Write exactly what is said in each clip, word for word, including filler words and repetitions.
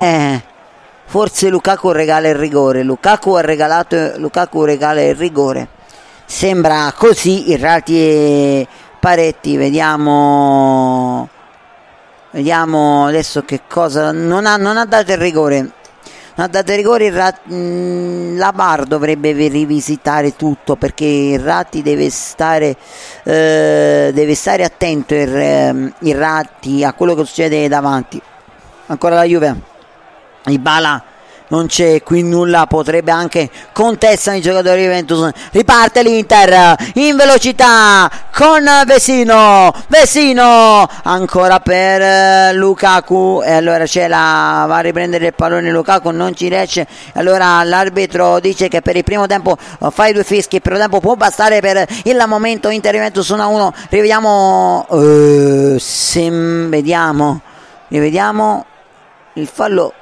eh, forse Lukaku regala il rigore. Lukaku ha regalato Lukaku regala il rigore. Sembra così. Irrati e Paretti, vediamo vediamo adesso che cosa. Non ha, non ha dato il rigore. Non ha dato il rigore. Irrati, la V A R dovrebbe rivisitare tutto, perché Irrati deve stare eh, deve stare attento il, Irrati a quello che succede davanti. Ancora la Juve, Dybala non c'è qui nulla, potrebbe anche contestare i giocatori di Juventus. Riparte l'Inter in velocità con Vesino, Vesino ancora per Lukaku, e allora c'è la va a riprendere il pallone Lukaku, non ci riesce, allora l'arbitro dice che per il primo tempo fai due fischi, il primo tempo può bastare per il momento. Inter Juventus uno a uno. Rivediamo uh, se vediamo rivediamo il fallo.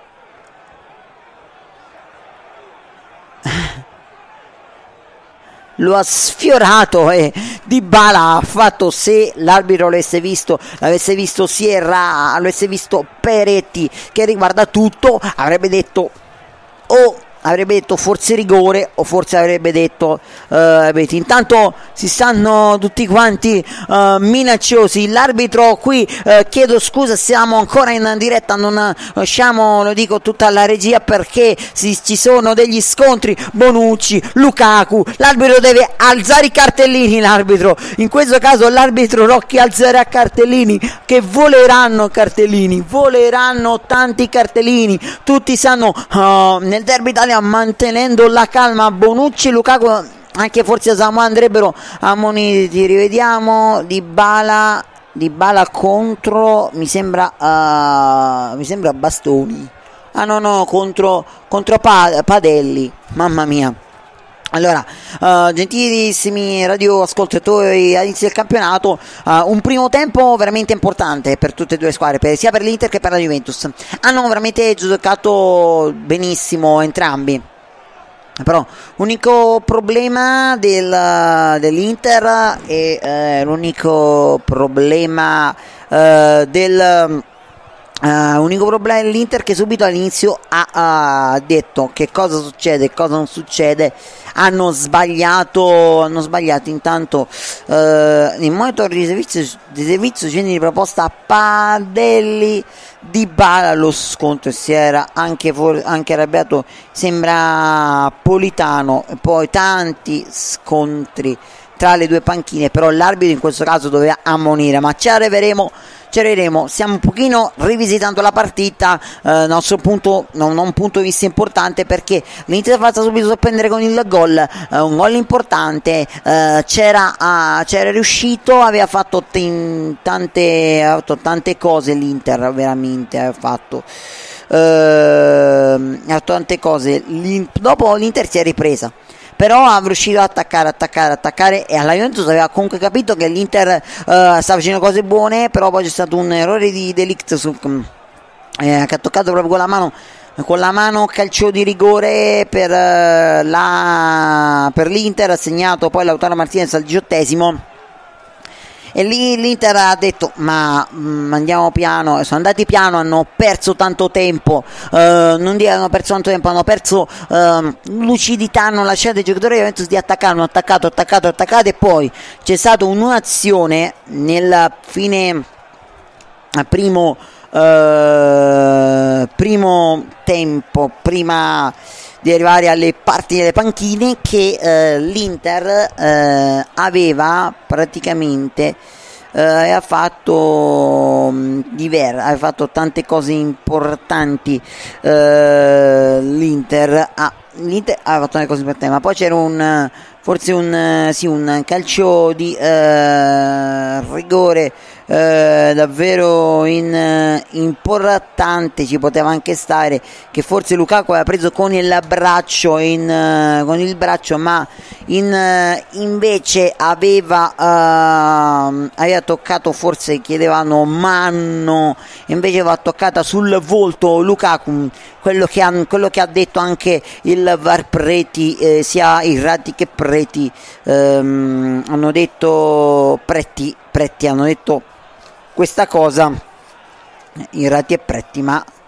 Lo ha sfiorato e Dybala ha fatto, se l'arbitro l'avesse visto, l'avesse visto Sierra, l'avesse visto Peretti che riguarda tutto, avrebbe detto oh avrebbe detto forse rigore, o forse avrebbe detto uh, vedi, intanto si stanno tutti quanti uh, minacciosi. L'arbitro qui, uh, chiedo scusa, siamo ancora in diretta, non lasciamo, lo dico tutta la regia, perché si, ci sono degli scontri. Bonucci, Lukaku, l'arbitro deve alzare i cartellini, l'arbitro in questo caso l'arbitro Rocchi alzerà cartellini, che voleranno cartellini, voleranno tanti cartellini, tutti sanno uh, nel derby Italia mantenendo la calma. Bonucci, Lukaku, anche forse Samoa andrebbero ammoniti. Rivediamo Dybala, Dybala contro mi sembra uh, mi sembra Bastoni, ah no no contro, contro Padelli, mamma mia. Allora, uh, gentilissimi radioascoltatori, all'inizio del campionato uh, un primo tempo veramente importante per tutte e due le squadre, per, sia per l'Inter che per la Juventus. Hanno veramente giocato benissimo entrambi, però l'unico problema del, dell'Inter è eh, l'unico problema eh, del Uh, unico problema dell'Inter, che subito all'inizio ha uh, detto che cosa succede e cosa non succede. Hanno sbagliato, hanno sbagliato intanto uh, il monitor di servizio di servizio di proposta a Padelli. Dybala lo scontro, si era anche, for- anche arrabbiato, sembra Politano. E poi tanti scontri tra le due panchine, però l'arbitro in questo caso doveva ammonire, ma ci arriveremo ci arriveremo. Stiamo un pochino rivisitando la partita, eh, nostro punto, non un punto di vista importante, perché l'Inter fa subito sorprendere con il gol, eh, un gol importante, eh, c'era, ah, c'era riuscito, aveva fatto t- tante, aveva fatto tante cose l'Inter, veramente aveva fatto eh, aveva fatto tante cose. L'in- dopo l'Inter si è ripresa, però è riuscito ad attaccare, attaccare, attaccare, e alla Juventus aveva comunque capito che l'Inter uh, stava facendo cose buone, però poi c'è stato un errore di De Ligt su, eh, che ha toccato proprio con la mano, con la mano calcio di rigore per, uh, la, per l'Inter, ha segnato poi Lautaro Martinez al diciottesimo. E lì l'Inter ha detto ma mh, andiamo piano, sono andati piano, hanno perso tanto tempo, uh, non dico hanno perso tanto tempo, hanno perso uh, lucidità, hanno lasciato i giocatori di Juventus di attaccare, hanno attaccato, attaccato, attaccato, e poi c'è stata un'azione nel fine primo uh, primo tempo, prima di arrivare alle parti delle panchine, che eh, l'Inter eh, aveva praticamente eh, aveva fatto mh, diver- aveva fatto tante cose importanti. eh, l'Inter, ah, l'Inter aveva fatto tante cose importanti, ma poi c'era un forse un, sì, un calcio di eh, rigore eh, davvero in, importante, ci poteva anche stare, che forse Lukaku aveva preso con il braccio, in, con il braccio ma in, invece aveva, uh, aveva toccato, forse chiedevano mano, invece aveva toccata sul volto Lukaku, quello che ha, quello che ha detto anche il V A R Preti, eh, sia Irrati che Preti ehm, hanno detto Preti, Preti hanno detto questa cosa, Irrati e Preti, ma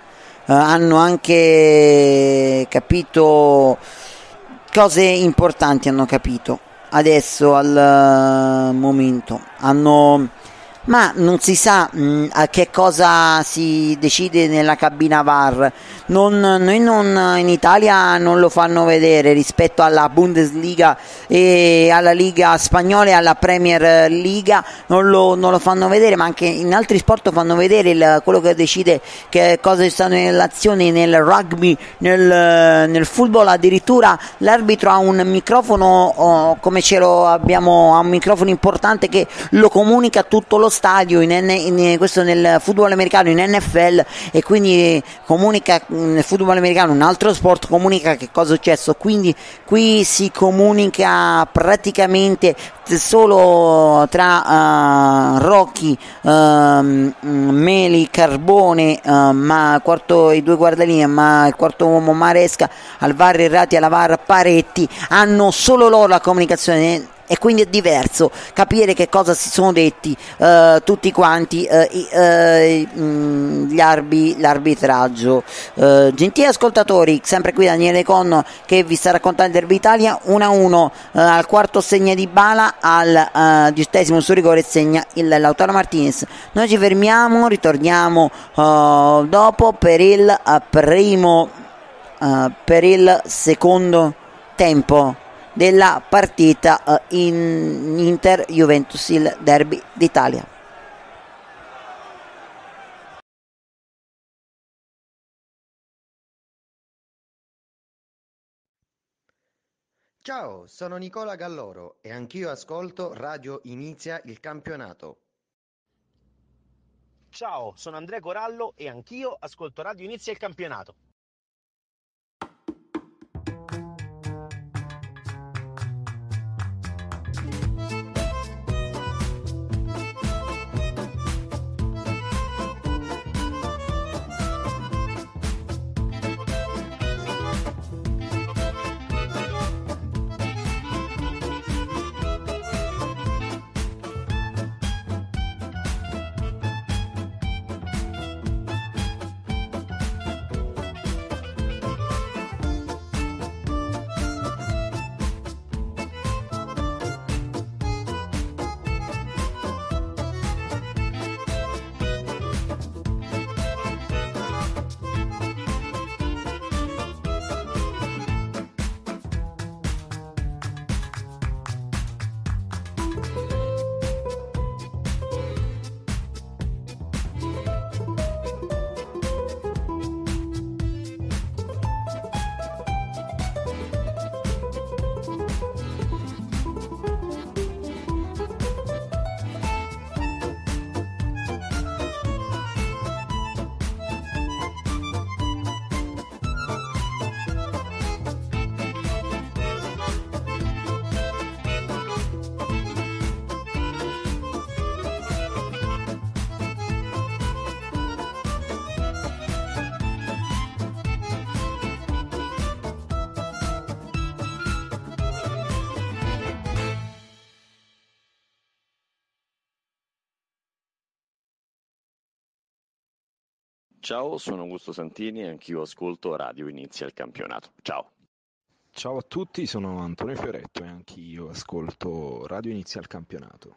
hanno anche capito cose importanti, hanno capito adesso al momento, hanno ma non si sa mh, a che cosa si decide nella cabina V A R. Non, noi non, in Italia non lo fanno vedere rispetto alla Bundesliga e alla Liga Spagnola e alla Premier Liga, non lo, non lo fanno vedere, ma anche in altri sport fanno vedere il, quello che decide che cosa ci stanno nelle azioni, nel rugby, nel, nel football addirittura l'arbitro ha un microfono oh, come ce lo abbiamo, ha un microfono importante che lo comunica a tutto lo stadio, in N, in, questo nel football americano, in N F L, e quindi comunica nel football americano, un altro sport, comunica che cosa è successo. Quindi qui si comunica praticamente solo tra uh, Rocky, uh, Meli, Carbone, uh, ma quarto, i due guardalinee, ma il quarto uomo Maresca, Alvar Errati, Alavar Paretti, hanno solo loro la comunicazione. E quindi è diverso capire che cosa si sono detti uh, tutti quanti uh, uh, gli arbi, l'arbitraggio. Uh, gentili ascoltatori, sempre qui Daniele Conno che vi sta raccontando il Derby Italia. Uno a uno uh, al quarto segna Dybala, al uh, diciottesimo su rigore segna il Lautaro Martinez. Noi ci fermiamo, ritorniamo uh, dopo per il uh, primo uh, per il secondo tempo della partita uh, in Inter-Juventus, il Derby d'Italia. Ciao, sono Nicola Galloro e anch'io ascolto Radio Inizia il Campionato. Ciao, sono Andrea Corallo e anch'io ascolto Radio Inizia il Campionato. Ciao, sono Augusto Santini e anch'io ascolto Radio Inizia il Campionato. Ciao. Ciao a tutti, sono Antonio Fioretto e anch'io ascolto Radio Inizia il Campionato.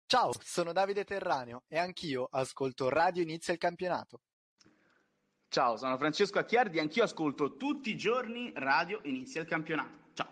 Ciao, sono Davide Terraneo e anch'io ascolto Radio Inizia il Campionato. Ciao, sono Francesco Acchiardi e anch'io ascolto tutti i giorni Radio Inizia il Campionato. Ciao.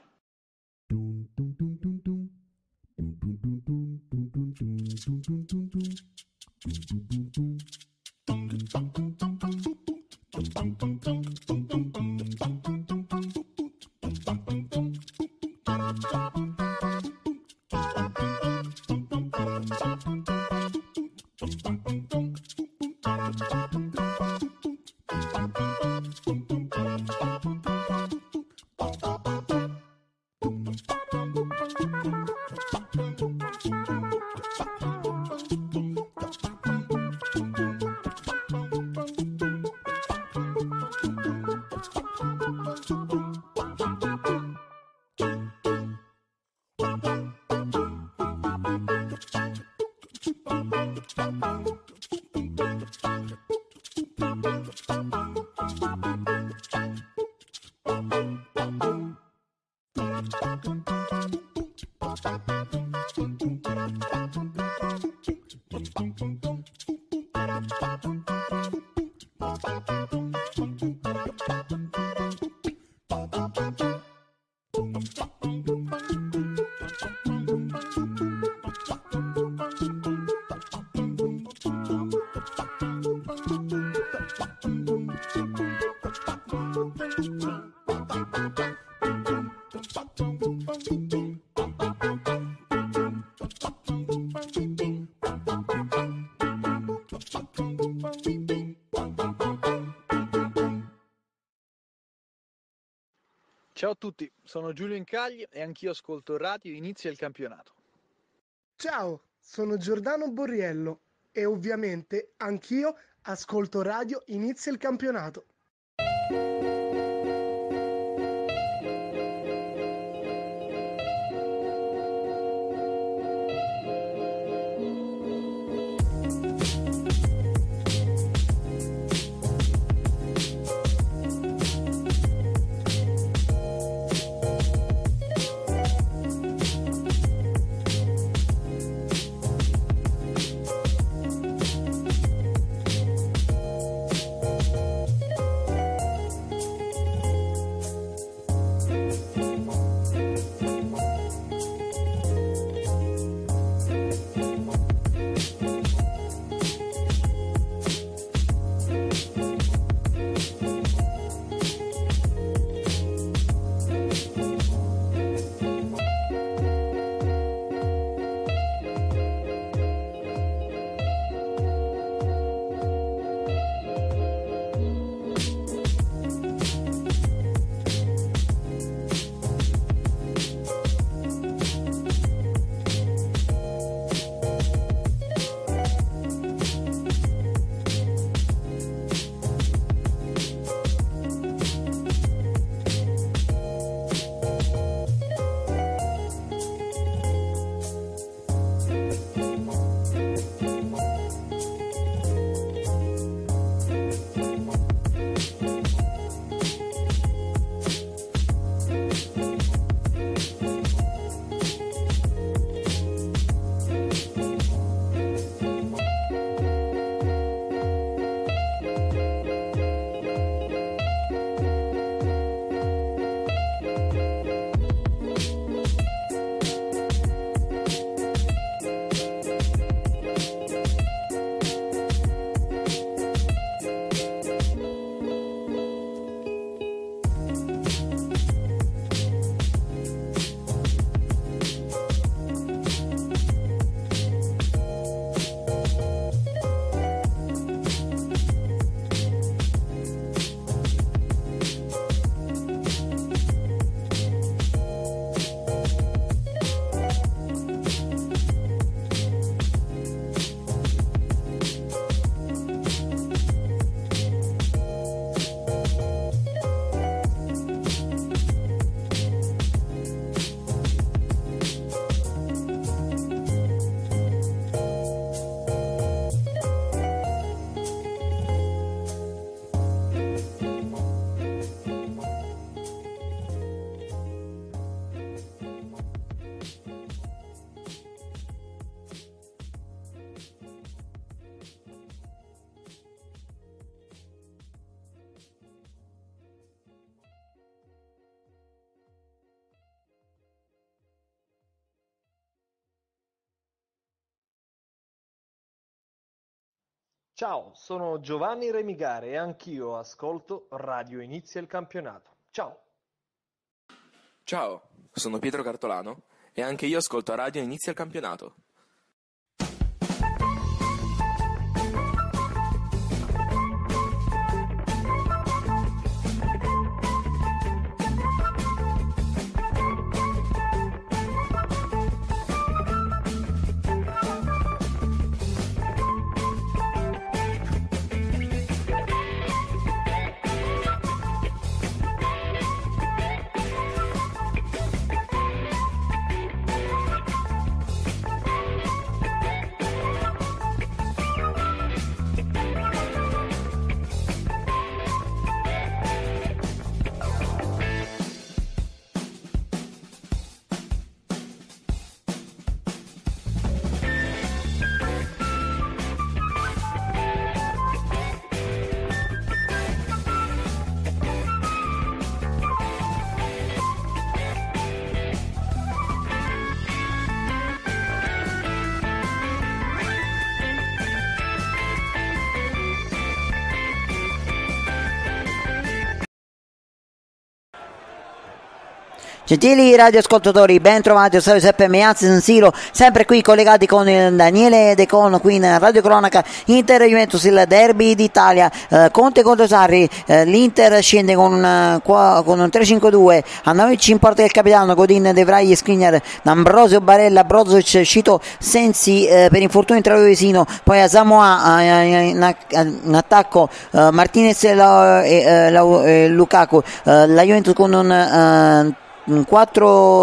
Ciao a tutti, sono Giulio Incagli e anch'io ascolto Radio Inizia il Campionato. Ciao, sono Giordano Borriello e ovviamente anch'io ascolto Radio Inizia il Campionato. Ciao, sono Giovanni Remigare e anch'io ascolto Radio Inizia il Campionato. Ciao. Ciao, sono Pietro Cartolano e anche io ascolto Radio Inizia il Campionato. Gentili radioascoltatori, ben trovati, Ostadio Seppe Meazzi San Siro, sempre qui collegati con Daniele De Con, qui in Radio Cronaca. Inter Juventus, il derby d'Italia, eh, Conte contro Sarri, eh, l'Inter scende con, uh, qua, con un tre cinque due, Andanovic in porta del capitano, Godin, De Vrij, Skriniar, D'Ambrosio, Barella, Brozovic, Cito, Sensi eh, per infortunio intravesino, poi a Samoa eh, in, in attacco eh, Martinez e, la, e, eh, la, eh, Lukaku, eh, la Juventus con un eh, quattro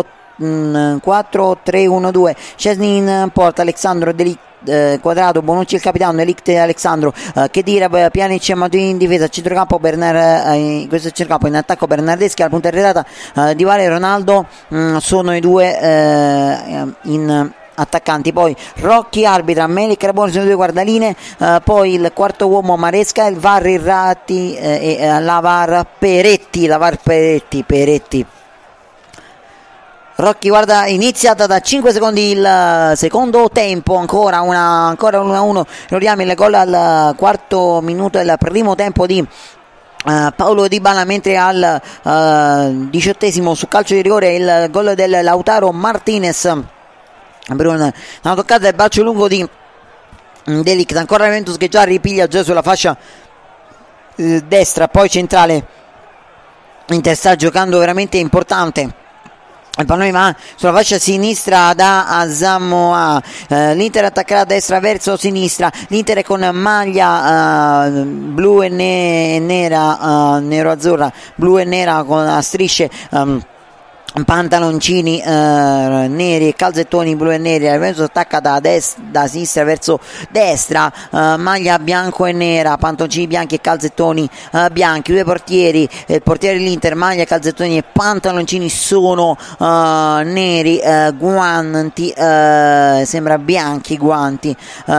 tre uno due, Szczesny in porta, Alexandro, Delic, eh, Quadrato, Bonucci il capitano, Delict, Alexandro, eh, che dire, Pjanic e Matuidi in difesa, centrocampo Bernard, eh, questo è il centrocampo, in attacco Bernardeschi, al punto arredata eh, Di Vale e Ronaldo mh, sono i due eh, in attaccanti. Poi Rocchi arbitra, Melic e Raboni sono due guardaline, eh, poi il quarto uomo Maresca, il V A R Irrati eh, e eh, la V A R Peretti, la V A R Peretti, Peretti. Rocchi, guarda, iniziata da cinque secondi il secondo tempo, ancora una ancora uno a uno, ricordiamo il gol al quarto minuto del primo tempo di Uh, Paolo Dybala, mentre al uh, diciottesimo su calcio di rigore il gol del Lautaro Martinez per una, una toccata del braccio lungo di Delict, ancora Juventus che già ripiglia già sulla fascia uh, destra, poi centrale. Inter sta giocando veramente importante. Il pallone va sulla fascia sinistra da Asamoah, eh, l'Inter attaccherà a destra verso sinistra, l'Inter è con maglia eh, blu e ne- nera, eh, nero-azzurra, blu e nera con a strisce, um, pantaloncini eh, neri e calzettoni blu e neri. La Juventus attacca da, dest- da sinistra verso destra, eh, maglia bianco e nera, pantaloncini bianchi e calzettoni eh, bianchi, due portieri, il portiere dell'Inter, maglia, calzettoni e pantaloncini sono eh, neri, eh, guanti eh, sembra bianchi guanti,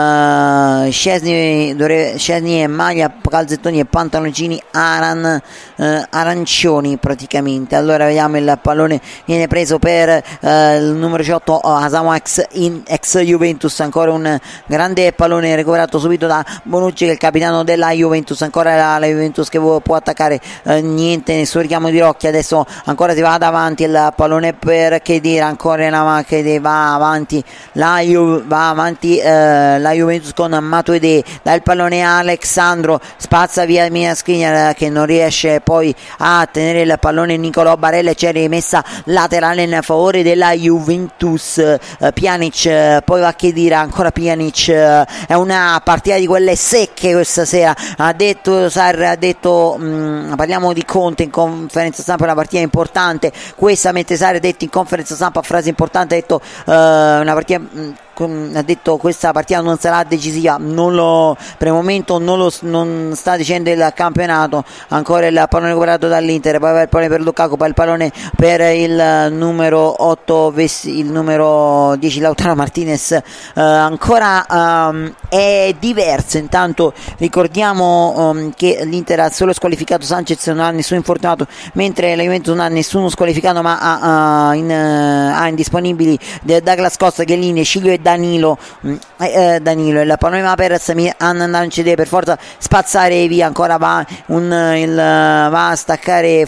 eh, Szczesny, dovrebbe, Szczesny e maglia, calzettoni e pantaloncini aran, eh, arancioni praticamente. Allora vediamo il pallone viene preso per eh, il numero diciotto Asamoah ex, in, ex Juventus, ancora un grande pallone recuperato subito da Bonucci che è il capitano della Juventus, ancora la, la Juventus che può, può attaccare, eh, niente, nessun richiamo di Rocchi, adesso ancora si va davanti il pallone per Khedira, ancora una Khedira, va avanti la, Ju, va avanti eh, la Juventus con Matuidi, dà il pallone a Alexandro, spazza via Mia Skriniar che non riesce poi a tenere il pallone Nicolò Barella, c'è rimessa laterale in favore della Juventus. uh, Pjanic, uh, poi va a Khedira, ancora Pjanic, uh, è una partita di quelle secche questa sera, ha detto Sarri, ha detto mh, parliamo di Conte in conferenza stampa, una partita importante questa, mentre Sarri ha detto in conferenza stampa, frase importante, ha detto uh, una partita mh, ha detto questa partita non sarà decisiva, non lo, per il momento non, lo, non sta dicendo il campionato. Ancora il pallone recuperato dall'Inter, poi il pallone per Lukaku, poi il pallone per il numero otto, il numero dieci Lautaro Martinez, eh, ancora um, è diverso. Intanto ricordiamo um, che l'Inter ha solo squalificato Sanchez, non ha nessun infortunato, mentre la Juventus non ha nessuno squalificato, ma ha, uh, in, uh, ha indisponibili Douglas Costa, Chiellini, Sciglio e Danilo eh, Danilo il pallone va per Samir Handancedeh, per forza spazzare via, ancora va, un, il, va a staccare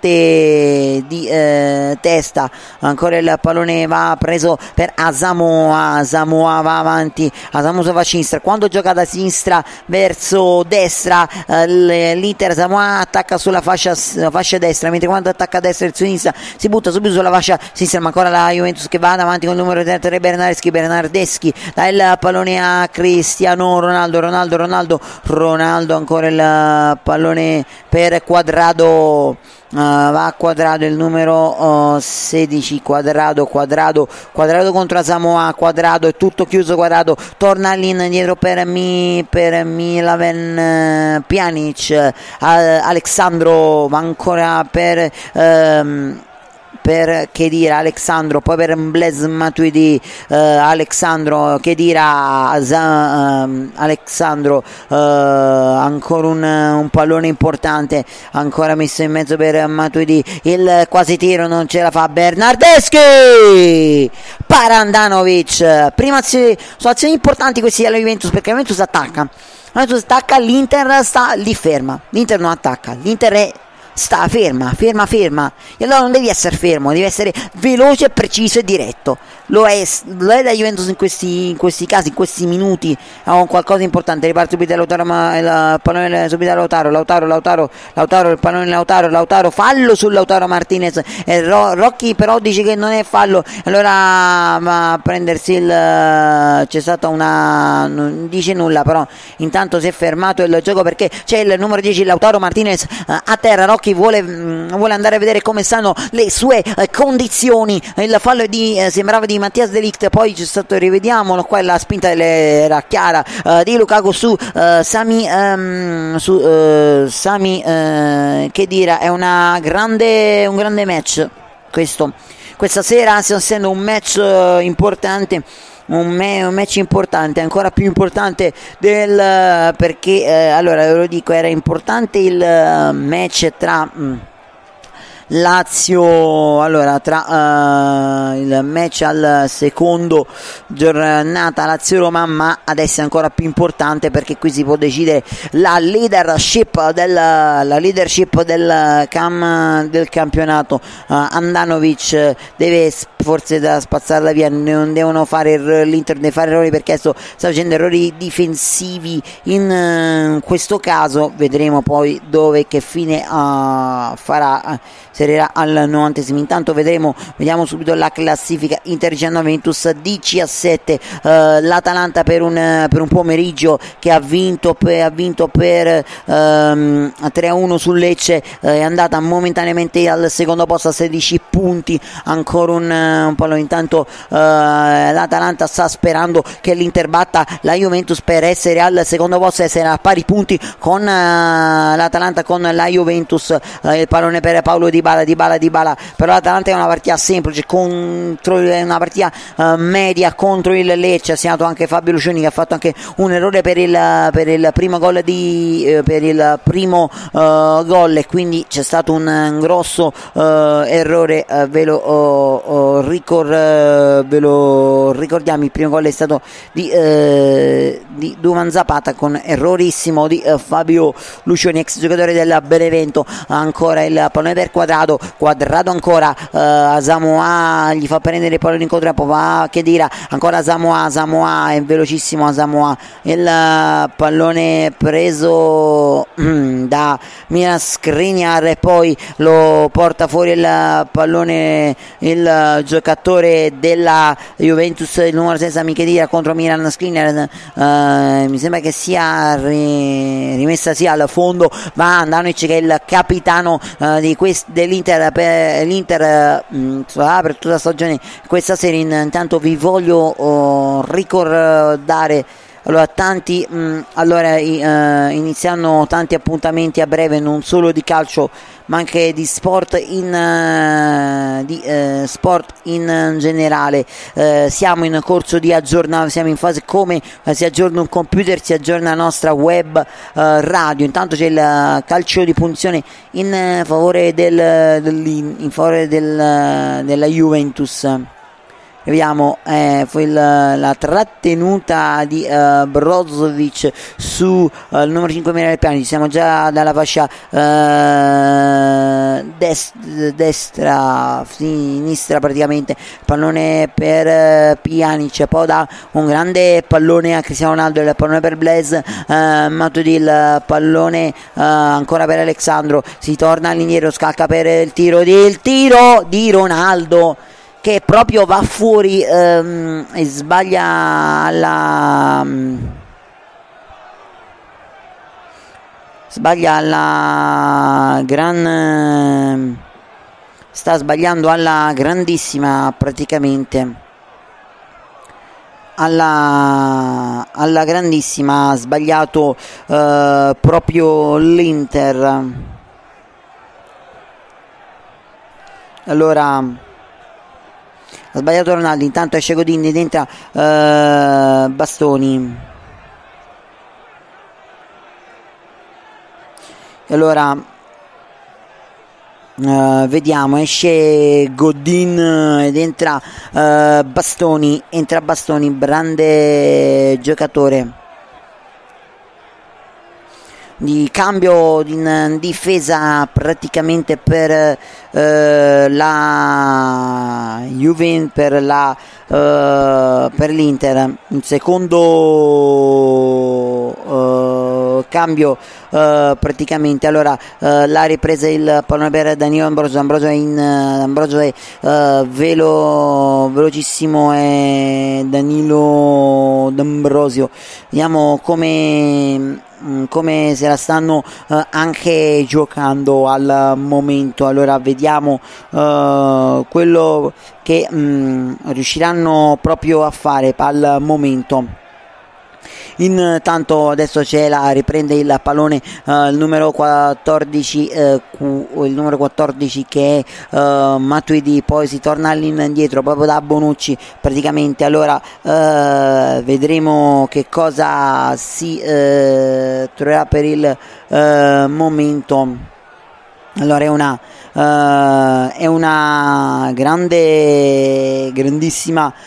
forte di eh, testa, ancora il pallone va preso per Asamoah, Asamoah va avanti, Asamoah va a sinistra, quando gioca da sinistra verso destra eh, l'Inter, Asamoah attacca sulla fascia, fascia destra, mentre quando attacca a destra verso sinistra si butta subito sulla fascia sinistra, ma ancora la Juventus che va davanti con il numero tre Bernardeschi, Bernardeschi dà il pallone a Cristiano Ronaldo, Ronaldo, Ronaldo, Ronaldo, ancora il pallone per Quadrado. Uh, va a Quadrado, il numero uh, sedici, Quadrado, Quadrado, Quadrado contro Asamoah, Quadrado, è tutto chiuso, Quadrado, torna all'indietro per, mi, per Milaven uh, Pjanic, uh, Alexandro, va ancora per... Um, per Khedira, Alexandro, poi per Blaise Matuidi, eh, Alexandro, Khedira, eh, Alexandro, eh, ancora un, un pallone importante, ancora messo in mezzo per Matuidi, il quasi tiro non ce la fa Bernardeschi, Parandanovic, prima azione, sono azioni importanti questi alla Juventus, perché la Juventus attacca, la Juventus attacca, l'Inter sta lì ferma, l'Inter non attacca, l'Inter è sta ferma, ferma, ferma, e allora non devi essere fermo, devi essere veloce, preciso e diretto. Lo è, lo è da Juventus in questi, in questi casi, in questi minuti, ha qualcosa di importante. Riparte subito Lautaro, ma il pallone subito a Lautaro, Lautaro, Lautaro, Lautaro, il pallone Lautaro, Lautaro, fallo sul Lautaro Martinez, e Ro, Rocchi però dice che non è fallo, allora va a prendersi il, c'è stata una, non dice nulla, però intanto si è fermato il gioco perché c'è il numero dieci Lautaro Martinez a terra. Rocchi vuole, vuole andare a vedere come stanno le sue eh, condizioni, il fallo di, eh, sembrava di Mattias De Ligt, poi c'è stato, rivediamolo, qua la spinta era chiara eh, di Lukaku su eh, Sami ehm, su eh, Sami eh, Khedira. È una grande, un grande match questo, questa sera sta essendo un match eh, importante, Un, me- un match importante, ancora più importante del, perché eh, allora ve lo dico, era importante il uh, match tra mh, Lazio, allora tra uh, il match al secondo giornata Lazio-Roma, ma adesso è ancora più importante perché qui si può decidere la leadership del, la leadership del, cam, del campionato. uh, Andanovic deve forse da spazzarla via, non devono fare l'Inter deve fare errori perché sto, sta facendo errori difensivi in uh, questo caso, vedremo poi dove, che fine uh, farà, uh, servirà al novantesimo. Intanto vedremo, vediamo subito la classifica. Inter diciannove, Juventus diciassette, uh, l'Atalanta per un, per un pomeriggio che ha vinto per, ha vinto per um, tre a uno sul Lecce, uh, è andata momentaneamente al secondo posto a sedici punti, ancora un, un po'. Intanto uh, l'Atalanta sta sperando che l'Inter batta la Juventus per essere al secondo posto, essere a pari punti con uh, l'Atalanta, con la Juventus. Uh, il pallone per Paolo Dybala, Dybala, Dybala, però l'Atalanta è una partita semplice, contro, è una partita uh, media contro il Lecce. Ha segnato anche Fabio Lucioni, che ha fatto anche un errore per il, per il primo gol di eh, per il primo uh, gol, e quindi c'è stato un, un grosso uh, errore, uh, ve lo uh, uh, ricor- uh, ve lo ricordiamo. Il primo gol è stato di, uh, di Duvan Zapata, con errorissimo di uh, Fabio Lucioni, ex giocatore del Benevento. Ancora il pallone per Quadrado, Quadrado ancora, uh, Asamoah gli fa prendere il pallone in contrappo, va Khedira, ancora Asamoah, Asamoah è velocissimo, Asamoah, il uh, pallone preso mm, da Milan Skriniar, e poi lo porta fuori il pallone il uh, giocatore della Juventus, il numero sei Sami Khedira contro Milan Skriniar. Uh, mi sembra che sia ri- rimessa sia al fondo, va Andanovic che è il capitano uh, di quest- dell'Inter per l'Inter uh, per tutta la stagione questa serie. Intanto vi voglio uh, ricordare allora tanti mh, allora uh, iniziano tanti appuntamenti a breve, non solo di calcio ma anche di sport in uh, di uh, sport in generale. Uh, siamo in corso di aggiornamento, siamo in fase come uh, si aggiorna un computer, si aggiorna la nostra web uh, radio. Intanto c'è il calcio di punizione in uh, favore del, del in favore del, uh, della Juventus. Vediamo, eh, fu il, la trattenuta di uh, Brozovic su uh, il numero cinque Mirel Pjanic. Siamo già dalla fascia uh, dest- destra, sinistra praticamente, pallone per uh, Pjanic, poi da un grande pallone a Cristiano Ronaldo, il pallone per Blaise uh, Matuidi, il pallone uh, ancora per Alexandro, si torna all'indietro, scalca per il tiro di, il tiro di Ronaldo, che proprio va fuori ehm, e sbaglia alla sbaglia alla gran sta sbagliando alla grandissima praticamente alla, alla grandissima ha sbagliato eh, proprio l'Inter. Allora ha sbagliato Ronaldo, intanto esce Godin ed entra uh, Bastoni. E allora uh, vediamo, esce Godin ed entra uh, Bastoni, entra Bastoni, grande giocatore. Di cambio in difesa praticamente per eh, la Juventus, per la eh, per l'Inter. Un secondo eh, cambio eh, praticamente. Allora eh, la ripresa, il pallone per Danilo Ambrosio. Ambrosio è in Ambrosio è eh, velo velocissimo, è Danilo D'Ambrosio. Vediamo come come se la stanno uh, anche giocando al momento. Allora vediamo uh, quello che um, riusciranno proprio a fare al momento. Intanto adesso c'è la riprende il pallone uh, il numero quattordici uh, Q, il numero quattordici che è uh, Matuidi, poi si torna all'indietro proprio da Bonucci praticamente. Allora uh, vedremo che cosa si uh, troverà per il uh, momento. Allora è una uh, è una grande grandissima uh,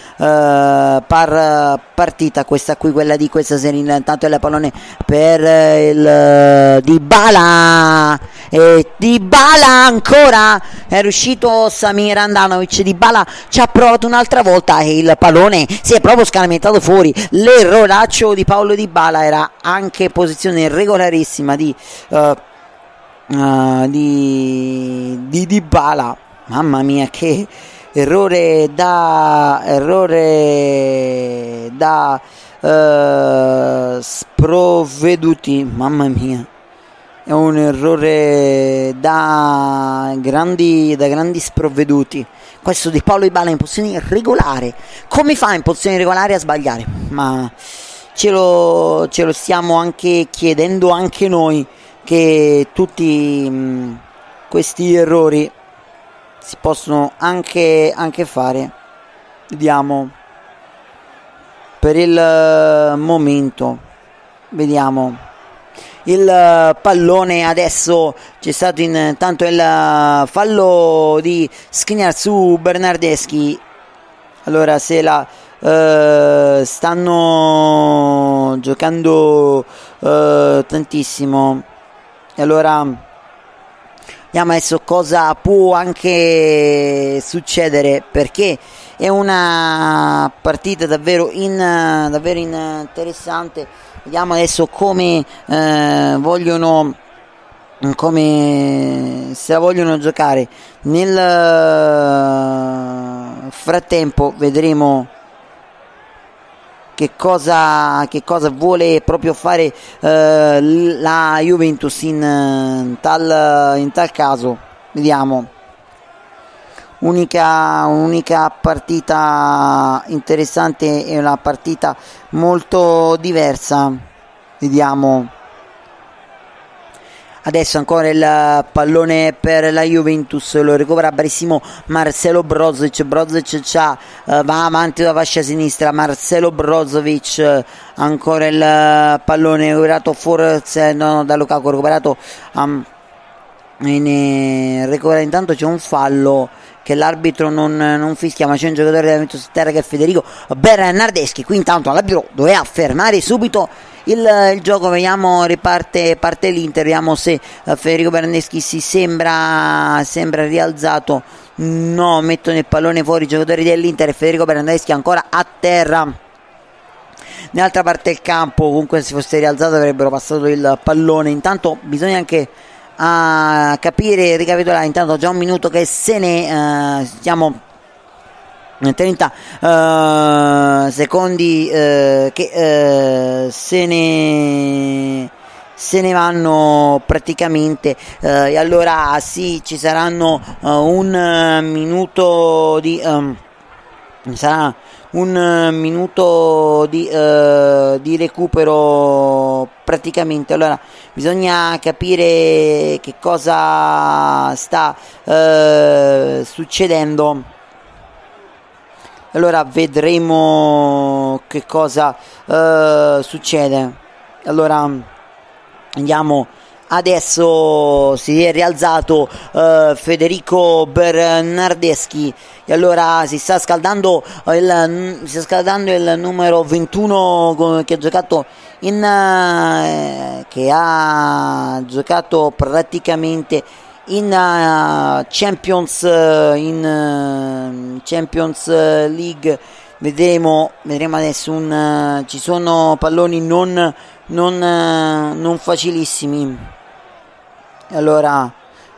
par, partita questa qui, quella di questa serie. Intanto è il pallone per il uh, Dybala, e Dybala ancora è riuscito Samir Handanovic. Dybala ci ha provato un'altra volta e il pallone si è proprio scalamentato fuori. L'erroraccio di Paulo Dybala era anche posizione regolarissima di uh, Uh, di, di Dybala. Mamma mia, che errore da errore da uh, sprovveduti. Mamma mia, è un errore da grandi da grandi sprovveduti questo di Paulo Dybala in posizione regolare. Come fa in posizione regolare a sbagliare? Ma ce lo, ce lo stiamo anche chiedendo anche noi, che tutti mh, questi errori si possono anche, anche fare. Vediamo per il momento, vediamo il pallone. Adesso c'è stato intanto il fallo di Skriniar su Bernardeschi. Allora se la uh, stanno giocando uh, tantissimo. E allora vediamo adesso cosa può anche succedere, perché è una partita davvero, in, davvero interessante. Vediamo adesso come eh, vogliono come se la vogliono giocare. Nel frattempo vedremo che cosa, che cosa vuole proprio fare eh, la Juventus in tal, in tal caso. Vediamo, unica, unica partita interessante e una partita molto diversa. Vediamo adesso ancora il pallone per la Juventus, lo recupera benissimo Marcelo Brozovic. Brozovic c'ha, uh, va avanti da fascia sinistra. Marcelo Brozovic, ancora il pallone recuperato forse no, da Lukaku, recuperato um, in recupera. Intanto c'è un fallo che l'arbitro non, non fischia, ma c'è un giocatore della Juventus terra che è Federico Bernardeschi. Qui intanto l'arbitro doveva fermare subito il, il gioco. Vediamo, riparte parte l'Inter, vediamo se uh, Federico Bernardeschi si sembra sembra rialzato. No, mettono il pallone fuori i giocatori dell'Inter e Federico Bernardeschi ancora a terra. Nell'altra parte del campo, comunque se fosse rialzato avrebbero passato il pallone. Intanto bisogna anche a capire, ricapitolare. Intanto già un minuto che se ne uh, stiamo trenta uh, secondi uh, che uh, se ne se ne vanno praticamente, uh, e allora sì, ci saranno uh, un uh, minuto di um, sarà un minuto di, uh, di recupero praticamente. Allora bisogna capire che cosa sta uh, succedendo, allora vedremo che cosa uh, succede. Allora andiamo. Adesso si è rialzato uh, Federico Bernardeschi e allora si sta scaldando il, si sta scaldando il numero ventuno che ha giocato in uh, che ha giocato praticamente in uh, Champions uh, in uh, Champions League. Vedremo, vedremo adesso un, uh, ci sono palloni non non, uh, non facilissimi. Allora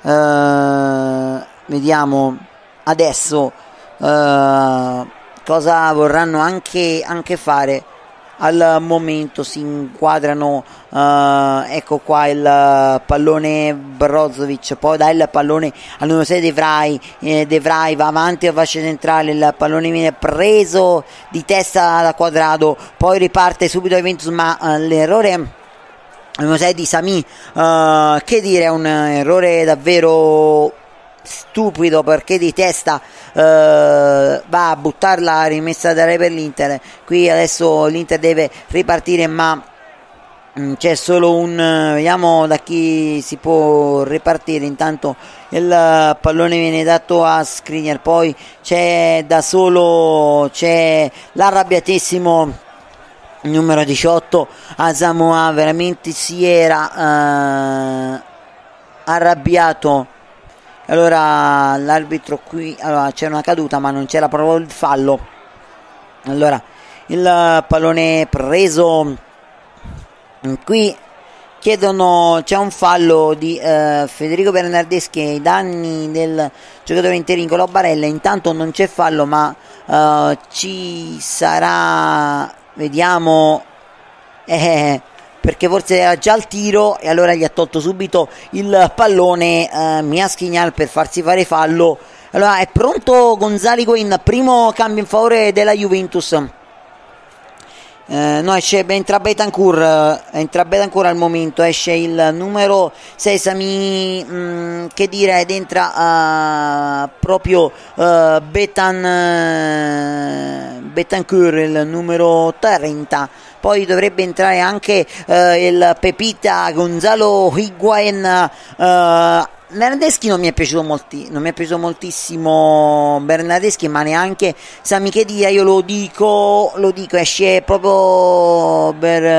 uh, vediamo adesso uh, cosa vorranno anche, anche fare. Al momento si inquadrano, uh, ecco qua il pallone Brozovic, poi dà il pallone al numero sei De Vrij, eh, De Vrij va avanti a fascia centrale, il pallone viene preso di testa da Quadrado, poi riparte subito Juventus, ma uh, l'errore sei di Sami, uh, che dire, è un errore davvero stupido, perché di testa uh, va a buttarla, rimessa da re per l'Inter. Qui adesso l'Inter deve ripartire, ma mh, c'è solo un uh, vediamo da chi si può ripartire. Intanto il uh, pallone viene dato a Skriniar, poi c'è da solo c'è l'arrabbiatissimo numero diciotto Asamoah, veramente si era uh, arrabbiato. Allora l'arbitro qui, allora c'era una caduta ma non c'era proprio il fallo. Allora il pallone preso, qui chiedono, c'è un fallo di uh, Federico Bernardeschi ai danni del giocatore interino Barella. Intanto non c'è fallo, ma uh, ci sarà, vediamo, eh, perché forse era già il tiro e allora gli ha tolto subito il pallone eh, Mia Skriniar per farsi fare fallo. Allora è pronto Gonzalo Higuain, primo cambio in favore della Juventus. Eh, no, esce, entra Bentancur, entra Bentancur al momento, esce il numero sei Sami, mh, che dire, ed entra uh, proprio uh, Betan, uh, Bentancur, il numero trenta. Poi dovrebbe entrare anche uh, il Pepita Gonzalo Higuain. uh, Bernardeschi non mi è piaciuto molti, non mi è piaciuto moltissimo Bernardeschi, ma neanche Sami Khedira. Io lo dico, lo dico, esce proprio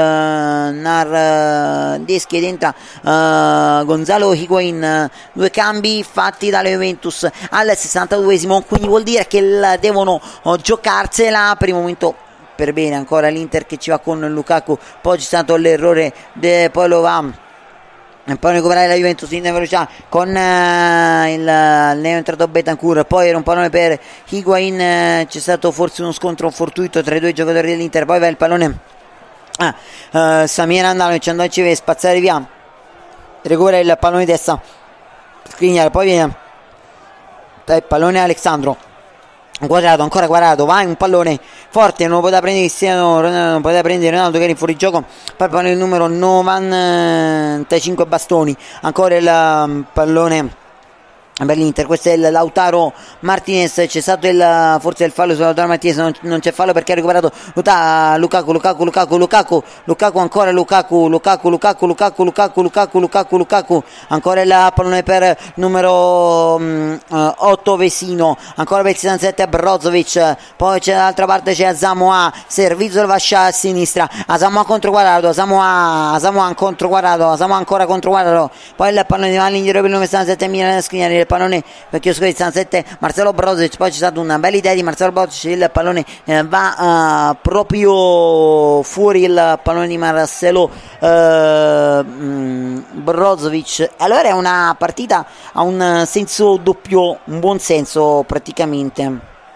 Bernardeschi ed entra uh, Gonzalo Higuain. Due cambi fatti dalla Juventus al sessantaduesimo, quindi vuol dire che la devono uh, giocarsela per il momento per bene. Ancora l'Inter che ci va con Lukaku, poi c'è stato l'errore, de, poi lo va e poi recuperare la Juventus in velocità con uh, il neo entrato Bentancur, poi era un pallone per Higuain, uh, c'è stato forse uno scontro fortuito tra i due giocatori dell'Inter, poi va il pallone ah, uh, Samir Andanovic, Andanovic deve spazzare via, recupera il pallone di testa Skriniar, poi viene il pallone Alexandro Quadrado, ancora Quadrado, vai un pallone forte, non lo poteva prendere Cristiano Ronaldo, non poteva prendere Ronaldo che era in fuori gioco, poi il pallone numero novantacinque Bastoni, ancora il pallone per l'Inter. Questo è il Lautaro Martinez, c'è stato il forse il fallo su Lautaro Martinez, non, non c'è fallo perché ha recuperato Lukaku, Lukaku, Lukaku, Lukaku, Lukaku ancora Lukaku, Lukaku, Lukaku, Lukaku, Lukaku, Lukaku, Lukaku, Lukaku, ancora il pallone per numero um, uh, otto Vesino, ancora per il sessantasette Brozovic, poi c'è dall'altra parte c'è Asamoah, servizio Vascia a sinistra, Asamoah contro Quadrado, Asamoah, Asamoah contro Quadrado, Asamoah ancora contro Quadrado, poi il pallone di mano indietro per il numero sessantasette Milan Skriniar, il pallone vecchio scudo sessantasette Marcelo Brozovic, poi c'è stata una bella idea di Marcelo Brozovic, il pallone eh, va uh, proprio fuori, il pallone di Marcelo uh, mm, Brozovic. Allora è una partita a un senso doppio, un buon senso praticamente.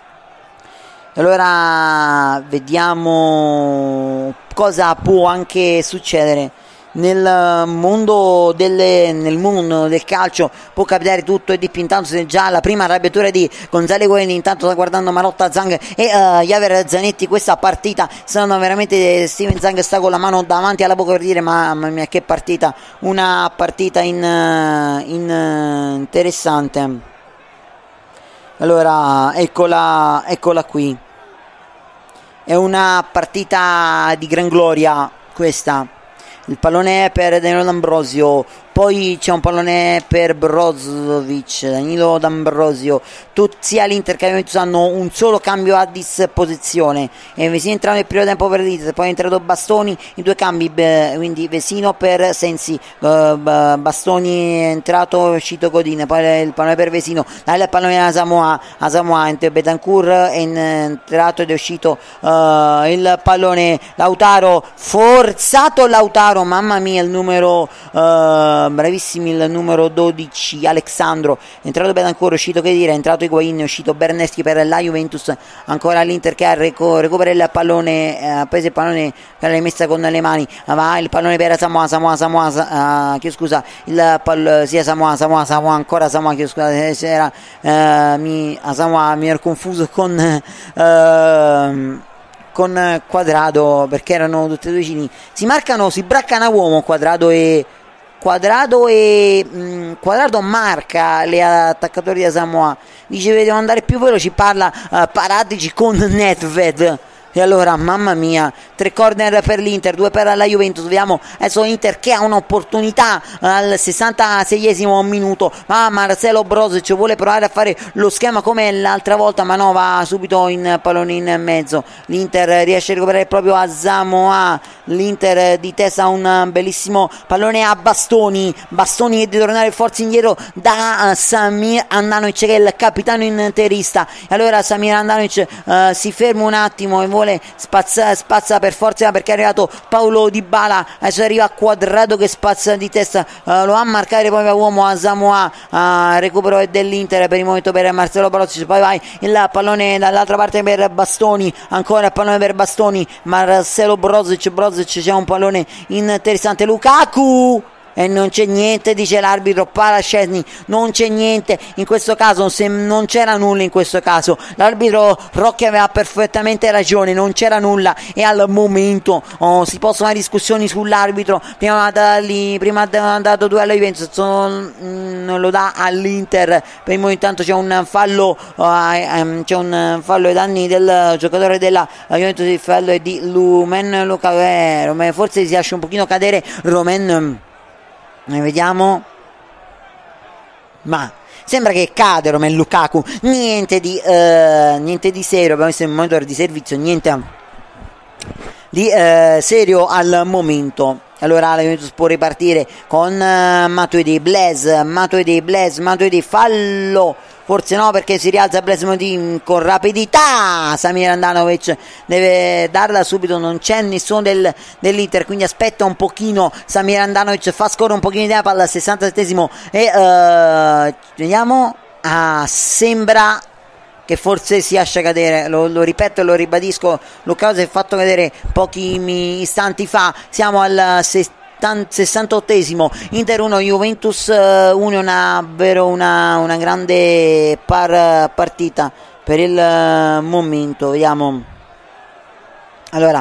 Allora vediamo cosa può anche succedere. Nel mondo, delle, nel mondo del calcio può capitare tutto e di più. Intanto se già la prima arrabbiatura di Gonzalo Higuaín, intanto sta guardando Marotta, Zhang e uh, Javier Zanetti. Questa partita stanno veramente, Steven Zhang sta con la mano davanti alla bocca per dire mamma mia che partita, una partita in, in, interessante. Allora eccola, eccola qui, è una partita di gran gloria questa. Il pallone è per Danilo D'Ambrosio, poi c'è un pallone per Brozovic, Danilo D'Ambrosio. Tutti sia l'Inter che la Juventus hanno un solo cambio a disposizione e Vesino entrato nel primo tempo per l'Inter, poi è entrato Bastoni in due cambi, quindi Vesino per Sensi, Bastoni è entrato, è uscito Godin, poi il pallone per Vesino, là il pallone a Asamoah, Asamoah, Betancourt è entrato ed è uscito uh, il pallone, Lautaro, forzato Lautaro, mamma mia il numero uh, bravissimi, il numero dodici Alexandro, è entrato Betancourt, è uscito che dire, è entrato Higuaín, è uscito Berneschi per la Juventus, ancora l'Inter che reco- recupera il pallone, ha eh, preso il pallone che l'ha messa con le mani, va il pallone per Samoa, Samoa, Samoa, uh, che scusa, il pallone, sia Samoa, Samoa, Samoa, ancora Samoa, che scusa, era, uh, mi, Samoa, mi ero confuso con uh, con Quadrado perché erano tutti e due vicini, si marcano, si braccano a uomo Quadrado e Quadrado e mh, Quadrado marca le attaccatori di Samoa, dice devono andare più veloci, parla uh, Paratici con Nedved. E allora mamma mia, tre corner per l'Inter, due per la Juventus. Vediamo adesso l'Inter che ha un'opportunità al sessantaseiesimo minuto, ma Marcelo Brozovic vuole provare a fare lo schema come l'altra volta, ma no, va subito in pallone in mezzo. L'Inter riesce a recuperare proprio a Samoa, l'Inter di testa, un bellissimo pallone a Bastoni, Bastoni che deve tornare forza indietro da Samir Handanovic che è il capitano interista. E allora Samir Handanovic uh, si ferma un attimo e vuole spazza, spazza per forza perché è arrivato Paulo Dybala, adesso arriva Quadrado che spazza di testa, uh, lo va a marcare poi a uomo a Samoa, uh, recupero dell'Inter per il momento per Marcelo Brozovic, poi vai il pallone dall'altra parte per Bastoni, ancora il pallone per Bastoni, Marcelo Brozovic, Brozovic c'è un pallone interessante, Lukaku e non c'è niente, dice l'arbitro Parascesni, non c'è niente in questo caso, se non c'era nulla in questo caso, l'arbitro Rocchi aveva perfettamente ragione, non c'era nulla e al momento oh, si possono fare discussioni sull'arbitro, prima darli, prima ha dato due alla Juventus, non lo dà all'Inter, per il momento intanto c'è un fallo, uh, um, c'è un fallo ai danni del giocatore della Juventus, il fallo è di Lumen Lukaku, forse si lascia un pochino cadere Romain. Noi vediamo, ma sembra che cade Romelu Lukaku, niente di uh, niente di serio, abbiamo visto il monitor di servizio, niente di uh, serio al momento. Allora la Juventus può ripartire con uh, Matuidi, Blaise, Matuidi, Blaise, Matuidi, fallo, forse no perché si rialza Blaise con rapidità, Samir Handanovic deve darla subito, non c'è nessuno del, dell'Inter, quindi aspetta un pochino, Samir Handanovic fa scorrere un pochino di tempo al sessantasettesimo e uh, vediamo, ah, sembra che forse si lascia cadere, lo, lo ripeto e lo ribadisco, Lukaku si è fatto cadere pochi istanti fa, siamo al sessantottesimo, Inter uno Juventus uno, una, davvero una, una grande par partita per il momento. Vediamo, allora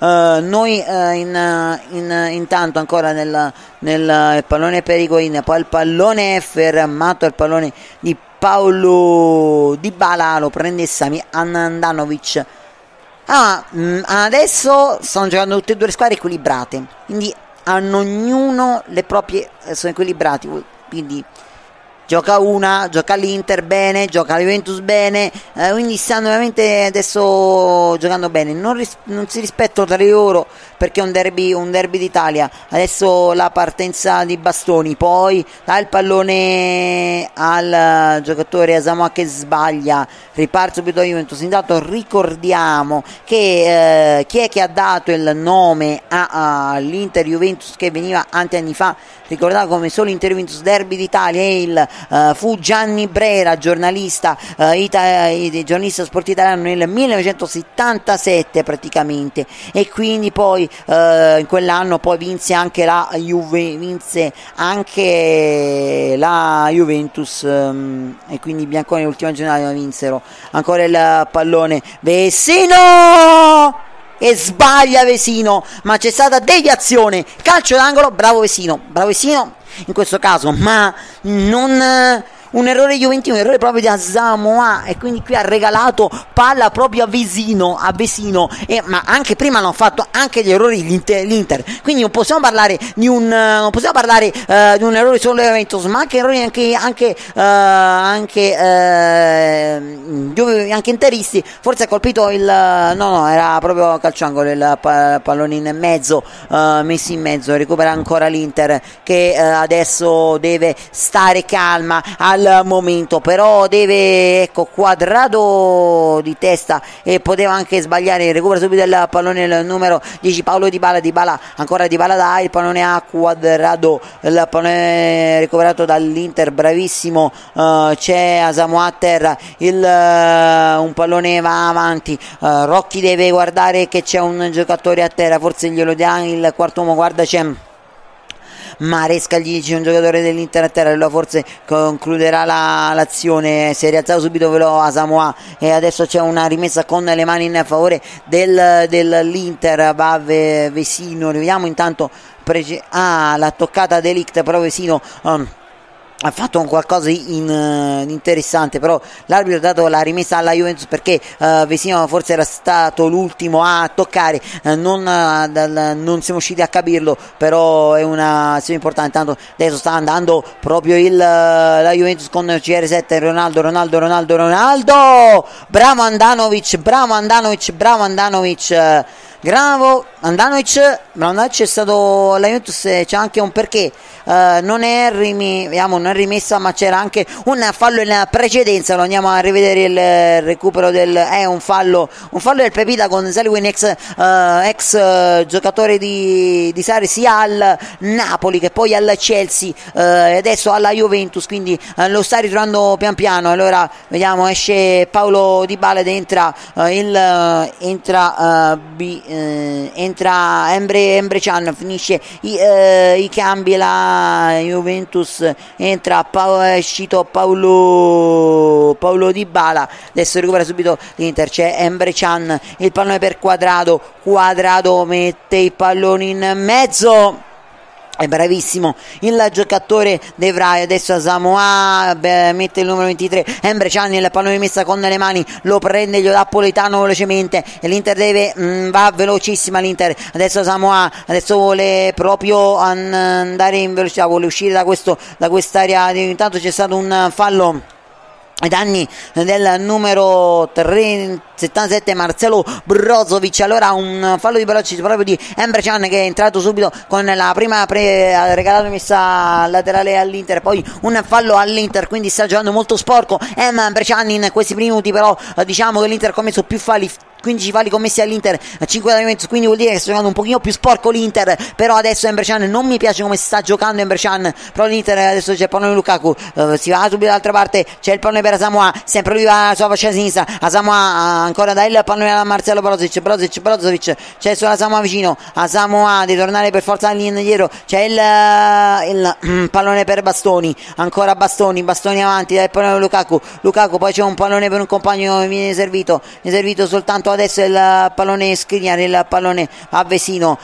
Uh, noi uh, in, in, intanto ancora nel, nel il pallone per Higuain, poi il pallone è fermato, il pallone di Paulo Dybala, lo prende Sami Handanovic. Ah, mh, adesso stanno giocando tutte e due le squadre equilibrate, quindi hanno ognuno le proprie, sono equilibrati, quindi gioca una, gioca l'Inter bene, gioca la Juventus bene, eh, quindi stanno veramente adesso giocando bene, non, ris- non si rispettano tra di loro perché è un derby, un derby d'Italia. Adesso la partenza di Bastoni, poi dà il pallone al giocatore Asamoah che sbaglia, riparte subito la Juventus. Intanto ricordiamo che eh, chi è che ha dato il nome all'Inter Juventus che veniva tanti anni fa, ricordate come solo Inter Juventus derby d'Italia, e il uh, fu Gianni Brera, giornalista uh, ita- giornalista sportivo italiano nel millenovecentosettantasette praticamente, e quindi poi uh, in quell'anno poi vinse anche la Juve, vinse anche la Juventus um, e quindi i bianconi l'ultima giornata vinsero. Ancora il pallone, Vecino e sbaglia Vesino, ma c'è stata deviazione, calcio d'angolo, bravo Vesino, bravo Vesino in questo caso, ma non un errore juventino, un errore proprio di Asamoah, e quindi qui ha regalato palla proprio a Vesino, a Vesino, e, ma anche prima hanno fatto anche gli errori l'Inter, l'Inter. Quindi non possiamo parlare di un non possiamo parlare uh, di un errore solo di Juventus, ma anche errori anche anche uh, anche uh, anche interisti. Forse ha colpito il no no era proprio calciangolo, il pallone in mezzo, uh, messo in mezzo. Recupera ancora l'Inter che uh, adesso deve stare calma al momento, però deve, ecco, Quadrado di testa e poteva anche sbagliare. Recupera subito il pallone il numero dieci Paulo Dybala, Dybala ancora Dybala, dai il pallone a Quadrado, il pallone recuperato dall'Inter, bravissimo, uh, c'è Asamoah a terra, il, uh, un pallone va avanti, uh, Rocchi deve guardare che c'è un giocatore a terra, forse glielo dà il quarto uomo, guarda c'è Maresca, gli dice un giocatore dell'Inter a terra, allora forse concluderà la, l'azione. Si è rialzato subito veloce Asamoah e adesso c'è una rimessa con le mani in favore del, dell'Inter, va Vesino, vediamo intanto prege- ah, la toccata Delict, però Vesino um, ha fatto un qualcosa di in, uh, interessante, però l'arbitro ha dato la rimessa alla Juventus perché uh, Vesino forse era stato l'ultimo a toccare, uh, non, uh, dal, non siamo riusciti a capirlo, però è una azione importante. Tanto adesso sta andando proprio il, uh, la Juventus con C R sette, Ronaldo, Ronaldo, Ronaldo, Ronaldo, bravo Handanovic, bravo Handanovic, bravo Handanovic, bravo Handanovic, Handanovic è stato la Juventus, c'è anche un perché, uh, non è rimi, vediamo, non è rimessa, ma c'era anche un fallo in precedenza. Lo andiamo a rivedere il recupero del è eh, un fallo un fallo del Pepita con Selwyn, ex, uh, ex uh, giocatore di, di Sarri sia al Napoli che poi al Chelsea uh, e adesso alla Juventus, quindi uh, lo sta ritrovando pian piano. Allora vediamo, esce Paulo Dybala ed entra uh, il uh, entra uh, B, uh, entra Emre, Emre Can, finisce i, uh, i cambi, la Juventus entra, è uscito Paulo Paulo Dybala, adesso recupera subito l'Inter, c'è Emre Can, il pallone per Quadrado, Quadrado mette i palloni in mezzo, è bravissimo il giocatore De Vrij. Adesso Asamoah beh, mette il numero ventitré, Emre Can, il pallone messa con le mani, lo prende, glielo dà Politano velocemente e l'Inter deve mh, va velocissima l'Inter. Adesso Asamoah adesso vuole proprio andare in velocità, vuole uscire da questo da quest'area. Intanto c'è stato un fallo ai danni del numero tre, settantasette Marcelo Brozovic. Allora un fallo di Brozovic proprio di Emre Can che è entrato subito con la prima pre- ha regalato messa laterale all'Inter, poi un fallo all'Inter, quindi sta giocando molto sporco Emre Can in questi primi minuti, però diciamo che l'Inter ha commesso più falli, quindici falli commessi all'Inter, cinque da Juventus, quindi vuol dire che sta giocando un pochino più sporco l'Inter. Però adesso Emre Can, non mi piace come sta giocando Emre Can, però l'Inter adesso c'è il pallone di Lukaku, uh, si va subito dall'altra parte, c'è il pallone per Asamoah, sempre lui va sulla fascia sinistra, Asamoah ancora dà il pallone a Marcelo Brozovic, Brozovic, Brozovic, c'è solo Asamoah vicino, Asamoah di tornare per forza indietro, c'è il, il pallone per Bastoni, ancora Bastoni, Bastoni avanti, dà il pallone a Lukaku, Lukaku, poi c'è un pallone per un compagno che viene servito, viene servito soltanto adesso il pallone Skriniar, il pallone a Vesino,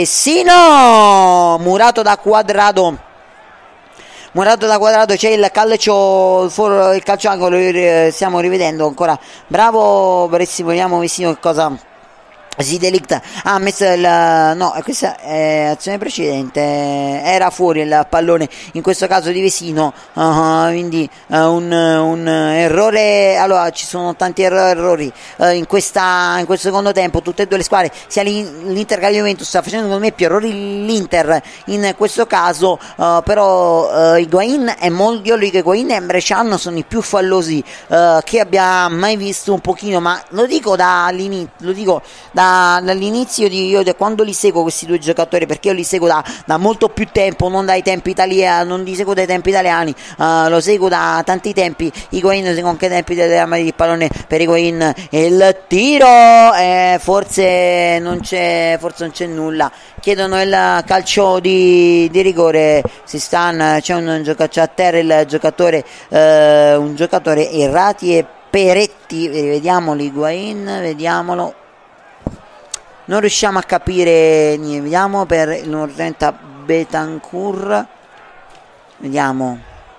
Vesino murato da Quadrado, murato da Quadrado, c'è il calcio, il calcio angolo, stiamo rivedendo ancora, bravo, vogliamo Vesino che cosa si delicta, ha messo il no, questa è azione precedente, era fuori il pallone in questo caso di Vesino, uh, quindi uh, un, un errore. Allora ci sono tanti errori uh, in, questa, in questo secondo tempo, tutte e due le squadre, sia l'Inter che la Juventus sta facendo secondo me più errori l'Inter in questo caso, uh, però uh, Higuain e molti io dico Higuain e Emre Can sono i più fallosi uh, che abbia mai visto un pochino, ma lo dico dall'inizio, lo dico da dall'inizio di io da quando li seguo questi due giocatori, perché io li seguo da, da molto più tempo, non dai tempi italiani, non li seguo dai tempi italiani, uh, lo seguo da tanti tempi. Higuain seguo anche dai tempi della mano di pallone per Higuain, il tiro eh, forse non c'è forse non c'è nulla, chiedono il calcio di, di rigore, si stanno, c'è un giocatore a terra, il giocatore eh, un giocatore Errati e Peretti, vediamo Higuain, vediamolo. Non riusciamo a capire niente, vediamo per il numero trenta Betancourt, vediamo,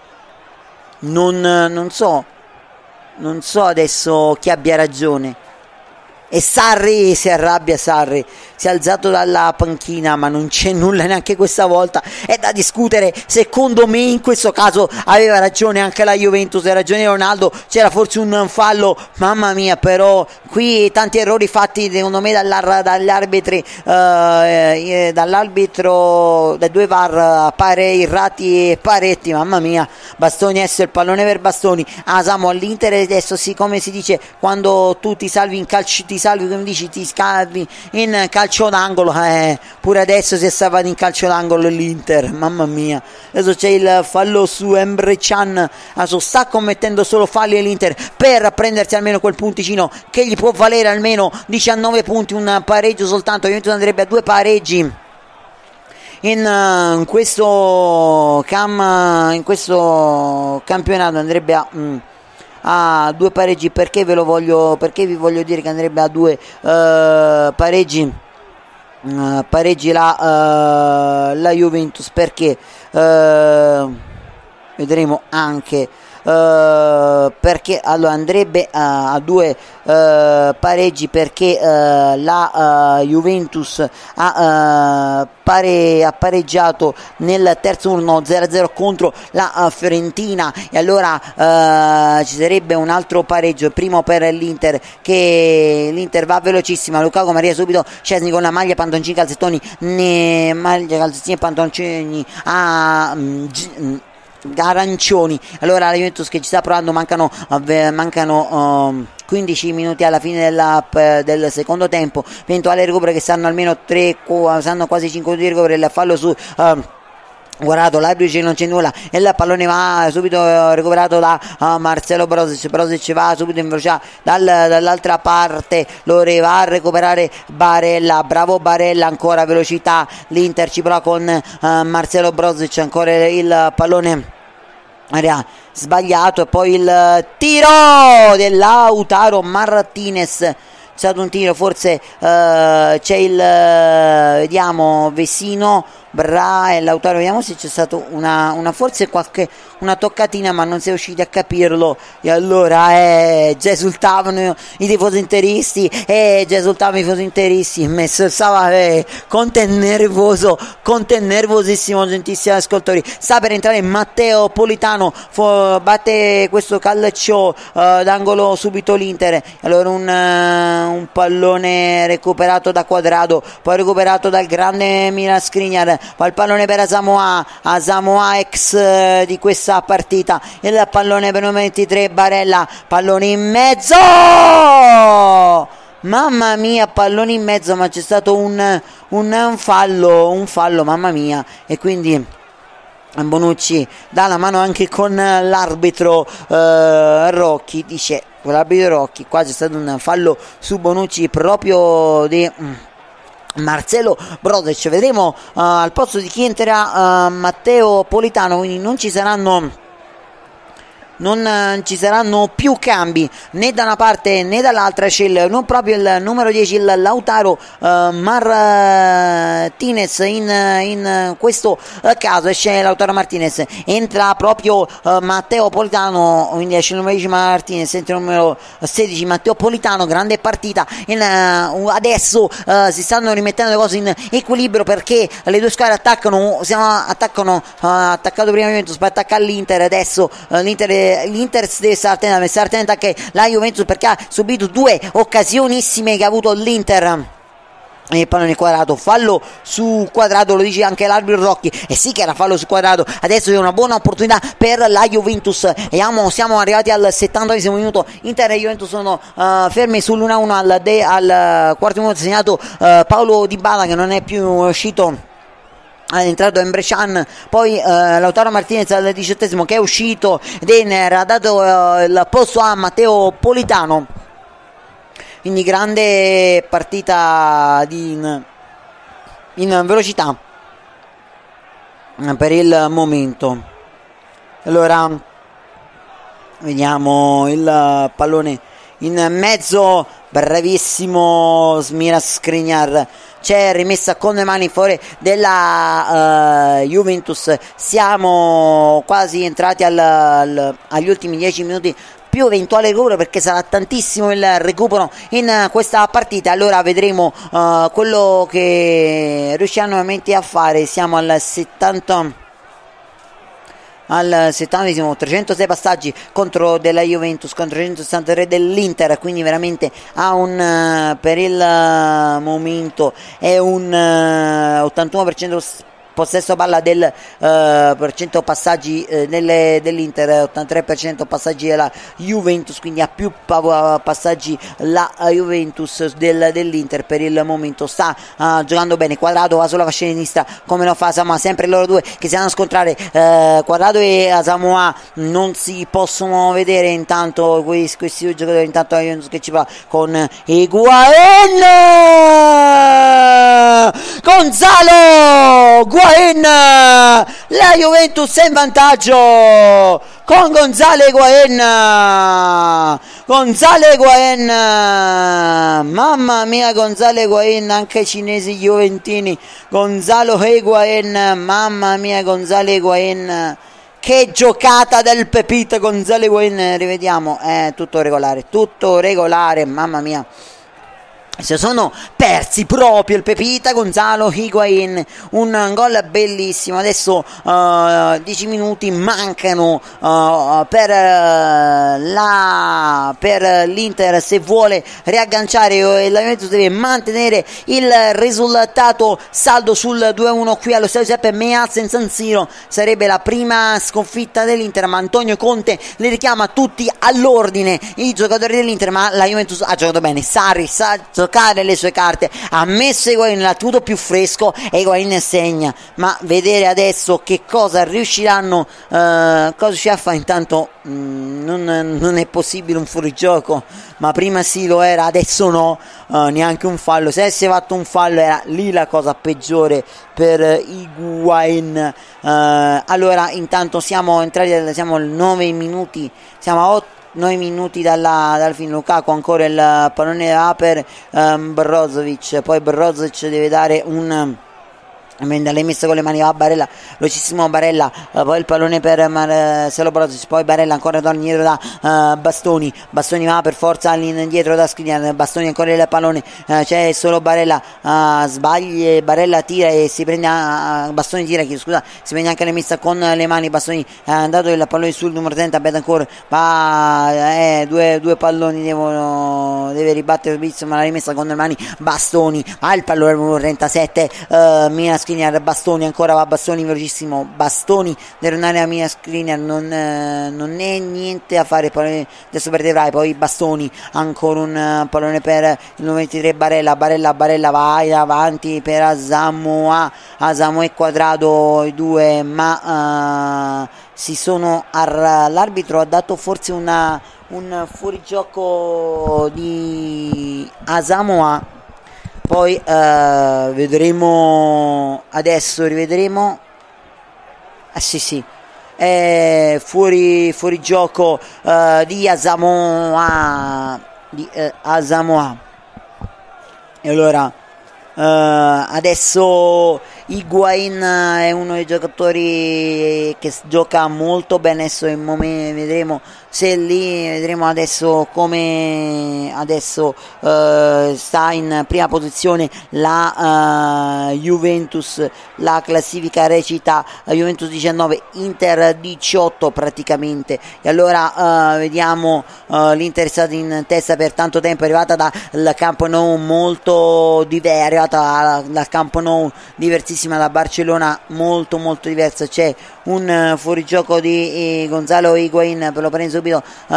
non, non so, non so adesso chi abbia ragione. E Sarri si arrabbia, Sarri si è alzato dalla panchina, ma non c'è nulla neanche questa volta, è da discutere. Secondo me in questo caso aveva ragione anche la Juventus, ha ragione Ronaldo, c'era forse un fallo, mamma mia, però qui tanti errori fatti secondo me dagli arbitri, eh, dall'arbitro, dai due V A R, Pare, Irrati e Paretti, mamma mia. Bastoni adesso il pallone per Bastoni, Asamo all'Inter, adesso sì, come si dice quando tu ti salvi in calcio, ti salvi, come dici, ti scavi in calcio d'angolo, eh, pure adesso si è salvato in calcio d'angolo l'Inter, mamma mia. Adesso c'è il fallo su Emre Can, adesso sta commettendo solo falli l'Inter per prendersi almeno quel punticino che gli può valere almeno diciannove punti, un pareggio soltanto, ovviamente andrebbe a due pareggi in, uh, in questo cam in questo campionato, andrebbe a mm, a due pareggi, perché ve lo voglio perché vi voglio dire che andrebbe a due uh, pareggi uh, pareggi la, uh, la Juventus, perché uh, vedremo anche Uh, perché allora andrebbe uh, a due uh, pareggi, perché uh, la uh, Juventus ha, uh, pare, ha pareggiato nel terzo turno zero a zero contro la uh, Fiorentina, e allora uh, ci sarebbe un altro pareggio, primo per l'Inter, che l'Inter va velocissima, Lukaku Maria subito, Szczesny con la maglia, pantoncini, calzettoni, ne, maglia, calzettini e pantoncini a um, g- arancioni. Allora la Juventus che ci sta provando, mancano, mancano um, quindici minuti alla fine della, del secondo tempo, eventuale recupero che stanno almeno tre, stanno quasi cinque minuti di recupero, il fallo su um, guardato, l'arbitro non c'è nulla e il pallone va subito recuperato da uh, Marcelo Brozovic. Brozovic va subito in velocità dal, dall'altra parte, lo va a recuperare Barella, bravo Barella, ancora velocità, l'Inter ci prova con uh, Marcelo Brozovic, ancora il pallone area sbagliato, e poi il tiro dell'Lautaro Martinez, c'è stato un tiro, forse uh, c'è il uh, vediamo Vesino Bra e Lautaro, vediamo se c'è stato una, una forse qualche una toccatina, ma non si è riusciti a capirlo, e allora eh, già esultavano i tifosi interisti, e eh, già esultavano i tifosi interisti, messo stava eh, Conte nervoso, Conte nervosissimo, gentissimi ascoltatori, sta per entrare Matteo Politano, fo, batte questo calcio uh, d'angolo subito l'Inter, allora un, uh, un pallone recuperato da Quadrado, poi recuperato dal grande Milan Skriniar, poi il pallone per Asamoah, Asamoah ex uh, di questa partita, il pallone per numero ventitré Barella, pallone in mezzo, mamma mia, pallone in mezzo, ma c'è stato un, un, un fallo, un fallo, mamma mia, e quindi Bonucci dà la mano anche con l'arbitro eh, Rocchi, dice l'arbitro Rocchi, qua c'è stato un fallo su Bonucci proprio di mm, Marcelo Brozovic. Vedremo uh, al posto di chi entrerà uh, Matteo Politano, quindi non ci saranno non eh, ci saranno più cambi né da una parte né dall'altra. C'è il, non proprio il numero dieci, il Lautaro eh, Martinez in, in questo eh, caso esce Lautaro Martinez, entra proprio eh, Matteo Politano, quindi esce il numero dieci Martinez, entra il numero sedici Matteo Politano. Grande partita in, uh, adesso uh, si stanno rimettendo le cose in equilibrio perché le due squadre attaccano, siamo, attaccano uh, attaccato prima Juventus, poi attacca l'Inter. Adesso uh, l'Inter l'Inter deve stare attenta, deve stare attenta anche la Juventus perché ha subito due occasionissime che ha avuto l'Inter. E il pallone quadrato, fallo su Quadrato, lo dice anche l'arbitro Rocchi, e sì che era fallo su Quadrato. Adesso è una buona opportunità per la Juventus. Vediamo, siamo arrivati al settantanovesimo minuto, Inter e Juventus sono uh, fermi sull'uno a uno al, de, al quarto minuto, segnato uh, Paolo Dybala che non è più uscito, è entrato Emre Can. Poi uh, Lautaro Martinez al diciottesimo che è uscito, Denner ha dato uh, il posto a Matteo Politano. Quindi grande partita di in, in velocità per il momento. Allora vediamo il pallone in mezzo, bravissimo Smiras Skriniar, c'è rimessa con le mani fuori della uh, Juventus. Siamo quasi entrati al, al, agli ultimi dieci minuti più eventuale recupero, perché sarà tantissimo il recupero in questa partita. Allora vedremo uh, quello che riusciranno nuovamente a fare. Siamo al settanta al settantesimo, trecentosei passaggi contro della Juventus contro trecentosessantatré dell'Inter, quindi veramente ha un per il momento è un uh, ottantuno per cento possesso palla del uh, per cento passaggi uh, delle, dell'Inter, ottantatré per cento passaggi della Juventus, quindi ha più pa- passaggi la Juventus del, dell'Inter per il momento. Sta uh, giocando bene, Quadrato va sulla fascia sinistra come lo fa Asamoah, sempre loro due che si vanno a scontrare, uh, Quadrato e Asamoah non si possono vedere intanto questi, questi due giocatori, intanto la Juventus che ci va con Higuaín, Gonzalo Higuaín, la Juventus è in vantaggio con Gonzalo Higuaín, Gonzalo Higuaín, mamma mia, Gonzalo Higuaín, anche i cinesi juventini, Gonzalo Higuaín, mamma mia, Gonzalo Higuaín, che giocata del Pepita Gonzalo Higuaín. Rivediamo, è tutto regolare, tutto regolare, mamma mia. Si sono persi proprio il Pepita Gonzalo Higuaín, un gol bellissimo. Adesso uh, dieci minuti mancano uh, per, uh, la, per l'Inter se vuole riagganciare, e la Juventus deve mantenere il risultato saldo sul due a uno qui allo stadio Giuseppe Meazza in San Siro. Sarebbe la prima sconfitta dell'Inter, ma Antonio Conte li richiama tutti all'ordine, i giocatori dell'Inter, ma la Juventus ha giocato bene. Sarri sa giocare le sue carte, ha messo Higuaín l'attuto più fresco e Higuaín segna, ma vedere adesso che cosa riusciranno uh, cosa ci fa. Intanto mh, non, non è possibile un fuorigioco, ma prima sì lo era, adesso no, uh, neanche un fallo. Se avesse fatto un fallo era lì la cosa peggiore per Higuaín. Uh, allora intanto siamo entrati, siamo nove minuti, siamo a otto nove minuti dalla, dal fine. Lukaku ancora il pallone da per um, Brozovic, poi Brozovic deve dare un l'hai messo con le mani, va Barella, velocissimo Barella, uh, poi il pallone per Marcelo Brozovic, poi Barella ancora torna indietro da uh, Bastoni, Bastoni va per forza all'indietro da Skriniar, Bastoni ancora il pallone, uh, c'è solo Barella, uh, sbaglia, Barella tira e si prende, uh, Bastoni tira, chiedo scusa, si prende anche la messa con le mani, Bastoni è uh, andato il pallone sul numero trenta, Betancourt va, eh, due, due palloni devono, deve ribattere Bizzo, ma la rimessa con le mani, Bastoni ha il pallone numero trentasette, uh, Mina Skriniar, Bastoni ancora va Bastoni velocissimo, Bastoni deve andare a Mina Skriniar, non, eh, non è niente a fare, pallone, adesso per De Vrij, poi Bastoni ancora un uh, pallone per il numero ventitré Barella, Barella, Barella vai avanti per Asamoah, Asamoah e Quadrato i due, ma uh, si sono ar- l'arbitro ha dato forse una, un fuorigioco di Asamoah. Poi uh, vedremo, adesso rivedremo, ah sì sì, è fuori, fuori gioco uh, di Asamoah, di uh, Asamoah. E allora uh, adesso Higuain è uno dei giocatori che gioca molto bene, adesso in momento vedremo se lì, vedremo adesso come adesso uh, sta in prima posizione la uh, Juventus, la classifica recita uh, Juventus diciannove, Inter diciotto praticamente, e allora uh, vediamo uh, l'Inter è stata in testa per tanto tempo, è arrivata dal Camp Nou molto diversa, è arrivata dal Camp Nou diversissima, da Barcellona molto molto diversa, c'è un uh, fuorigioco di eh, Gonzalo Higuain, lo prende subito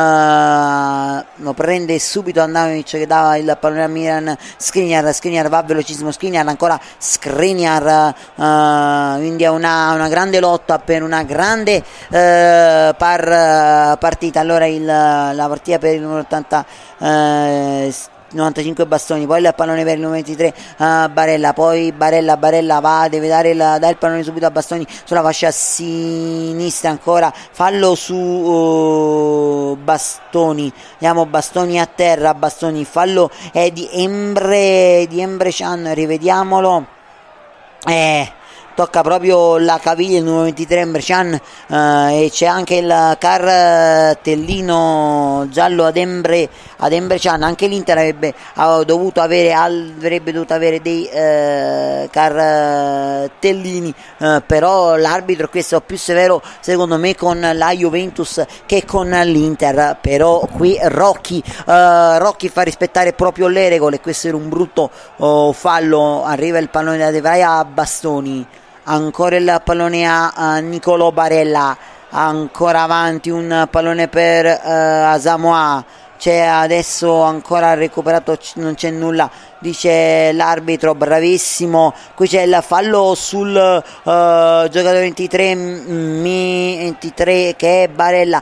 Uh, lo prende subito Andanovic che dava il pallone a Milan Skriniar, Skriniar va velocissimo, Skriniar ancora Skriniar, uh, quindi è una, una grande lotta per una grande uh, par, partita. Allora il, la partita per il numero ottanta uh, novantacinque Bastoni, poi il pallone per il numero ventitré uh, Barella, poi Barella Barella va, deve dare il, dare il pallone subito a Bastoni sulla fascia sinistra, ancora fallo su uh, Bastoni, vediamo Bastoni a terra, Bastoni, fallo è di Emre di Emre Can, rivediamolo, eh tocca proprio la caviglia il numero ventitré Emre Can, eh, e c'è anche il cartellino giallo ad Emre, ad Emre Can. Anche l'Inter avrebbe ha dovuto avere avrebbe dovuto avere dei eh, cartellini, eh, però l'arbitro questo è più severo secondo me con la Juventus che con l'Inter, però qui Rocchi eh, Rocchi fa rispettare proprio le regole, questo era un brutto oh, fallo, arriva il pallone da De Vrij a Bastoni, ancora il pallone a, a Nicolò Barella, ancora avanti un pallone per uh, Asamoah, c'è adesso ancora recuperato, non c'è nulla, dice l'arbitro, bravissimo, qui c'è il fallo sul uh, giocatore ventitré, mi, ventitré che è Barella,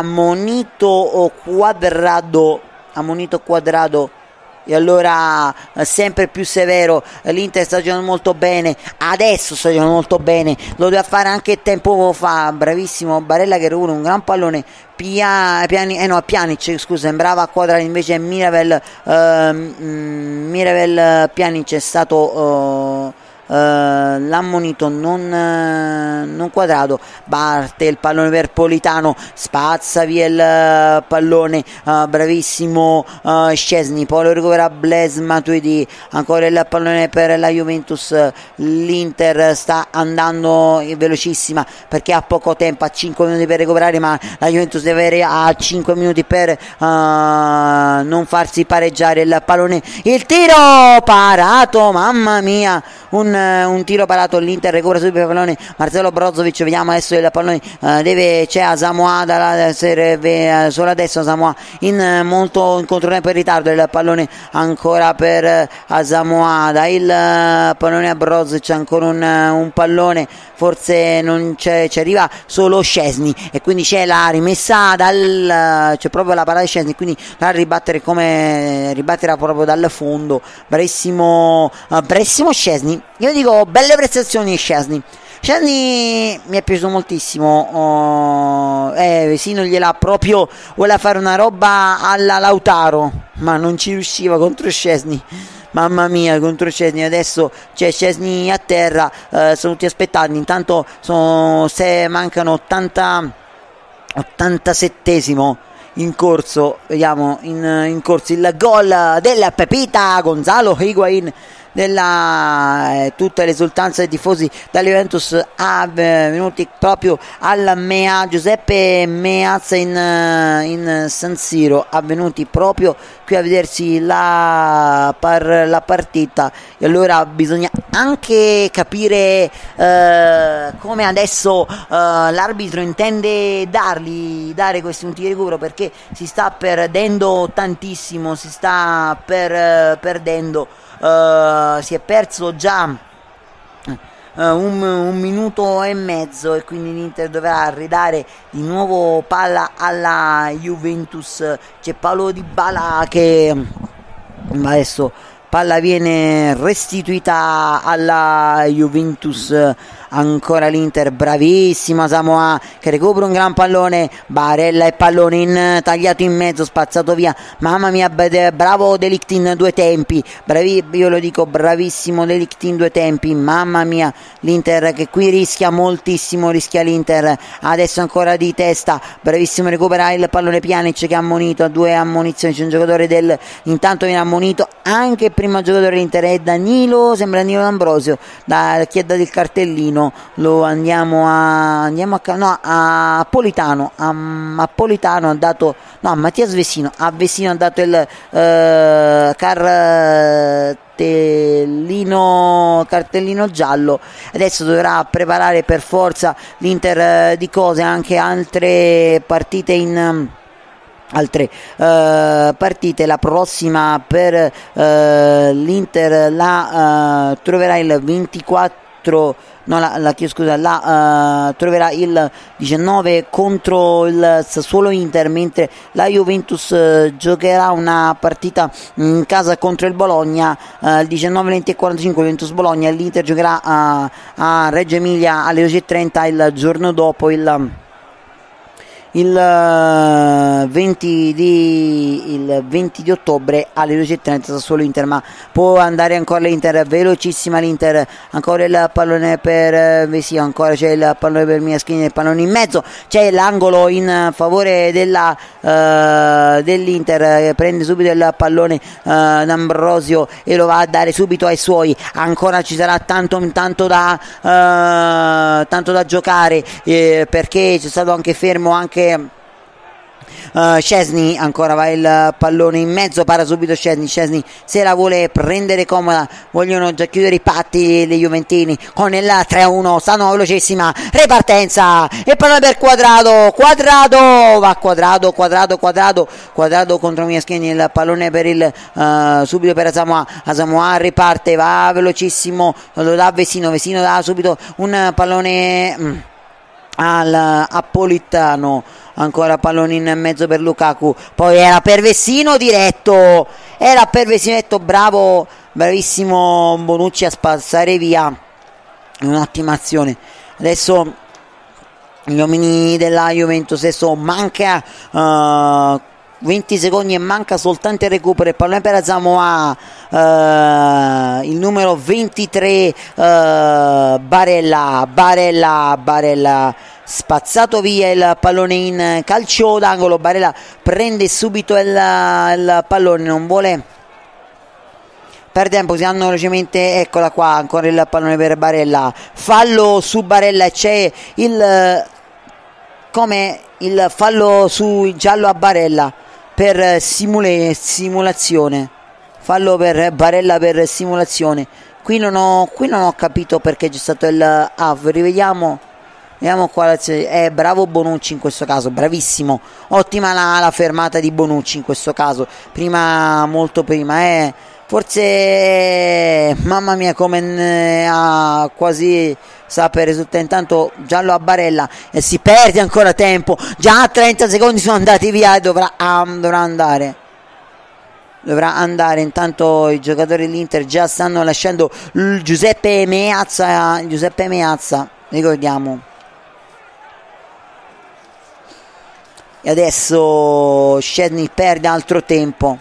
ammonito Quadrado, ammonito Quadrado. E allora sempre più severo, l'Inter sta giocando molto bene, adesso sta giocando molto bene, lo doveva fare anche tempo fa, bravissimo Barella che recupera un gran pallone, Pia, Piani, eh no, Pjanic scusa, sembrava a quadrare invece Miravel, eh, Miravel Pjanic è stato... Eh, Uh, l'ammonito non, uh, non Quadrado, parte il pallone per Politano, spazza via il uh, pallone, uh, bravissimo uh, Szczesny, poi lo recupera Blaise Matuidi, ancora il pallone per la Juventus, l'Inter sta andando velocissima perché ha poco tempo, ha cinque minuti per recuperare, ma la Juventus deve avere a cinque minuti per uh, non farsi pareggiare il pallone, il tiro parato, mamma mia, un un tiro parato, l'Inter recupera subito il pallone, Marcelo Brozovic, vediamo adesso il pallone, uh, deve, c'è Asamoah dalla serve, uh, solo adesso Asamoah in uh, molto in controtempo in ritardo, il pallone ancora per uh, Asamoah, dai il uh, pallone a Brozovic, ancora un, uh, un pallone, forse non c'è, ci arriva solo Szczesny e quindi c'è la rimessa dal, uh, c'è proprio la parata di Szczesny, quindi la ribattere come ribatterà proprio dal fondo, bravissimo, uh, bravissimo Szczesny. Io dico belle prestazioni di Szczesny. Szczesny mi è piaciuto moltissimo, oh, eh, Vesino gliela proprio voleva fare una roba alla Lautaro, ma non ci riusciva contro Szczesny. Mamma mia, contro Szczesny. Adesso c'è Szczesny a terra, eh, sono tutti aspettati, intanto sono, se mancano ottanta, ottantasettesimo in corso, vediamo in, in corso il gol della Pepita Gonzalo Higuain, della eh, tutta l'esultanza dei tifosi dalla Juventus ha eh, venuti proprio alla Mea, Giuseppe Meazza in, in San Siro, ha venuti proprio qui a vedersi la, par, la partita, e allora bisogna anche capire eh, come adesso eh, l'arbitro intende dargli dare questi punti di recupero, perché si sta perdendo tantissimo, si sta per, eh, perdendo Uh, si è perso già uh, un, un minuto e mezzo e quindi l'Inter dovrà ridare di nuovo palla alla Juventus. C'è Paolo Dybala che adesso palla viene restituita alla Juventus, ancora l'Inter, bravissima Samoa che recupera un gran pallone, Barella e pallone in, tagliato in mezzo, spazzato via, mamma mia, bravo De Ligt in due tempi, bravi, io lo dico, bravissimo De Ligt in due tempi, mamma mia, l'Inter che qui rischia moltissimo, rischia l'Inter, adesso ancora di testa, bravissimo, recupera il pallone Pjanic che ha ammonito, a due ammonizioni, c'è un giocatore del, intanto viene ammonito anche il primo giocatore dell'Inter, è Danilo, sembra Danilo D'Ambrosio, da chi ha dato il cartellino, lo andiamo a andiamo a no, a Politano, a, a Politano ha dato, no, a Mattias Vesino, a Vesino ha dato il eh, cartellino cartellino giallo, adesso dovrà preparare per forza l'Inter eh, di cose, anche altre partite in altre uh, partite. La prossima per uh, l'Inter la uh, troverà il ventiquattro, no la, la scusa la uh, troverà il diciannove contro il Sassuolo Inter, mentre la Juventus uh, giocherà una partita in casa contro il Bologna uh, il diciannove venti e quarantacinque Juventus Bologna, l'Inter giocherà uh, a Reggio Emilia alle dodici e trenta il giorno dopo, il il venti di, il venti di ottobre alle dodici e trenta Sassuolo Inter, ma può andare ancora l'Inter, velocissima l'Inter, ancora il pallone per Vesino, ancora c'è il pallone per Miaschini, il pallone in mezzo, c'è l'angolo in favore della uh, dell'Inter, prende subito il pallone uh, D'Ambrosio e lo va a dare subito ai suoi, ancora ci sarà tanto, tanto da uh, tanto da giocare eh, perché c'è stato anche fermo anche Uh, Szczesny, ancora va il pallone in mezzo, para subito Szczesny, Szczesny se la vuole prendere comoda, vogliono già chiudere i patti dei Juventini con il tre a uno, stanno velocissima, ripartenza e pallone per Quadrado, Quadrado va Quadrado, Quadrado, Quadrado, Quadrado contro Miaschini, il pallone per il uh, subito per Asamoah, Asamoah riparte, va velocissimo, lo dà Vesino, Vesino dà subito un pallone mm, al a Politano, ancora pallone in mezzo per Lukaku, poi era per Vesino diretto, era per Vesino diretto, bravo, bravissimo Bonucci a spazzare via, un'ottima azione. Adesso gli uomini della Juventus, adesso manca uh, venti secondi e manca soltanto il recupero, il pallone per Asamoah, uh, il numero ventitré uh, Barella, Barella, Barella spazzato via il pallone in calcio d'angolo, Barella prende subito il, il pallone, non vuole per tempo, si hanno velocemente, eccola qua, ancora il pallone per Barella, fallo su Barella e c'è il come il fallo su giallo a Barella per simule, simulazione, fallo per Barella per simulazione, qui non ho, qui non ho capito perché c'è stato il ah, rivediamo. Vediamo qua, è bravo Bonucci in questo caso, bravissimo, ottima la, la fermata di Bonucci in questo caso, prima, molto prima, eh. Forse, mamma mia come ha quasi sta per risultare, intanto giallo a Barella e si perde ancora tempo, già trenta secondi sono andati via e dovrà, um, dovrà andare. Dovrà andare, intanto i giocatori dell'Inter già stanno lasciando Giuseppe Meazza, Giuseppe Meazza, ricordiamo. E adesso Szczesny perde altro tempo.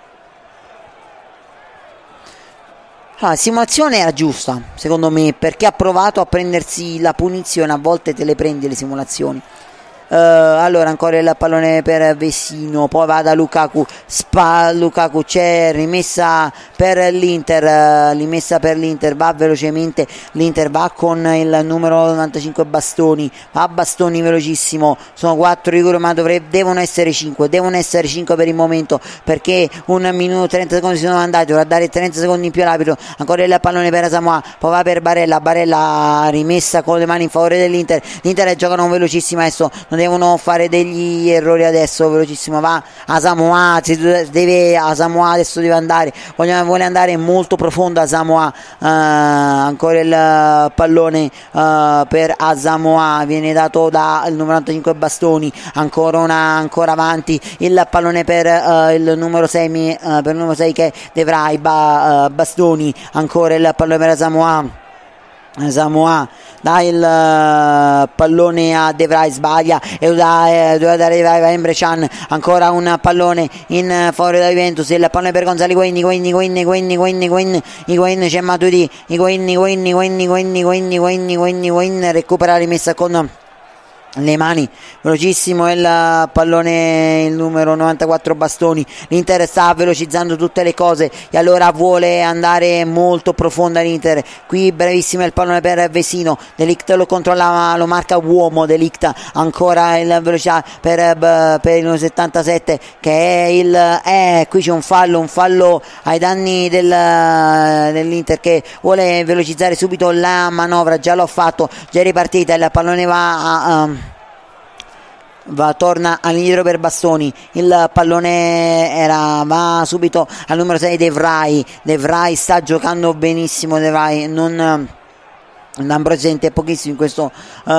Ah, la simulazione era giusta secondo me, perché ha provato a prendersi la punizione, a volte te le prendi le simulazioni. Uh, allora ancora il pallone per Vesino, poi va da Lukaku, spa, Lukaku c'è rimessa per l'Inter, uh, rimessa per l'Inter, va velocemente l'Inter, va con il numero novantacinque Bastoni, va Bastoni velocissimo, sono quattro rigori ma dovrebbe, devono essere cinque, devono essere cinque per il momento, perché un minuto trenta secondi sono andati, dovrà dare trenta secondi in più l'arbitro, ancora il pallone per Asamoah, poi va per Barella, Barella rimessa con le mani in favore dell'Inter, l'Inter giocano velocissimo adesso, devono fare degli errori adesso, velocissimo va Asamoah, deve, Asamoah adesso deve andare, vuole, vuole andare molto profondo Asamoah, uh, ancora il pallone uh, per Asamoah, viene dato dal numero novantacinque Bastoni, ancora una, ancora avanti il pallone per uh, il numero sei, uh, per il numero sei che dovrà i ba, uh, Bastoni, ancora il pallone per Asamoah, Asamoah dà il uh, pallone a De Vrij, sbaglia e doveva eh, dare a Emre Can, ancora un pallone in favore della Juventus, il pallone per Gonzalo Higuain, Higuain, Higuain, Higuain, Higuain, Higuain, Higuain, c'è Matuidi, Higuain, Higuain, Higuain, Higuain, Higuain, Higuain, Higuain, Higuain, recupera la rimessa con le mani, velocissimo il pallone, il numero novantaquattro Bastoni. L'Inter sta velocizzando tutte le cose e allora vuole andare molto profonda l'Inter. Qui brevissimo il pallone per Vesino, De Ligt lo controlla, lo marca uomo De Ligt, ancora il velocità per, per il settantasette che è il eh, qui c'è un fallo, un fallo ai danni del, dell'Inter che vuole velocizzare subito la manovra. Già l'ho fatto, già è ripartita, il pallone va a, a Va, torna all'indietro per Bastoni, il pallone era, va subito al numero sei De Vrij. De Vrij sta giocando benissimo, De Vrij non presente pochissimo in questo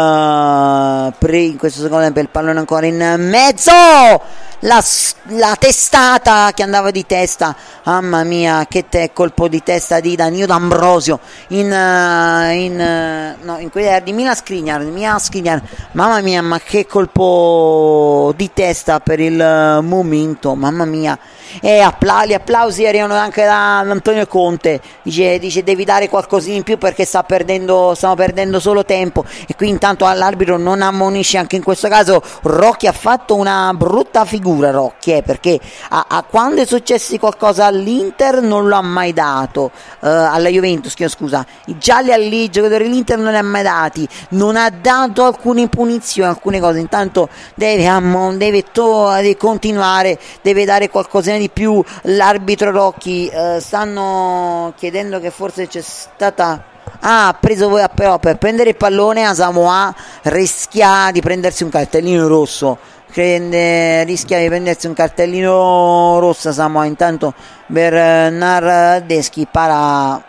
uh, pre, in questo secondo tempo. Il pallone ancora in mezzo, la, la testata che andava di testa, mamma mia che te, colpo di testa di Danilo D'Ambrosio in, uh, in uh, no in quelli di Milan Skriniar, Milan Skriniar, mamma mia, ma che colpo di testa per il uh, momento, mamma mia. E appla- gli applausi arrivano anche da Antonio Conte, dice, dice devi dare qualcosina in più perché sta perdendo, stiamo perdendo solo tempo. E qui intanto all'arbitro non ammonisce anche in questo caso Rocchi. Ha fatto una brutta figura Rocchi, eh, perché a, a quando è successo qualcosa all'Inter non lo ha mai dato, uh, alla Juventus chiedo scusa, i gialli agli giocatori dell'Inter non li ha mai dati, non ha dato alcune punizioni, alcune cose. Intanto deve, ammo, deve, to- deve continuare, deve dare qualcosa di più l'arbitro Rocchi. Uh, stanno chiedendo che forse c'è stata ah, ha preso però per prendere il pallone a Samoa rischia di prendersi un cartellino rosso, Prende, rischia di prendersi un cartellino rosso Samoa. Intanto Bernardeschi para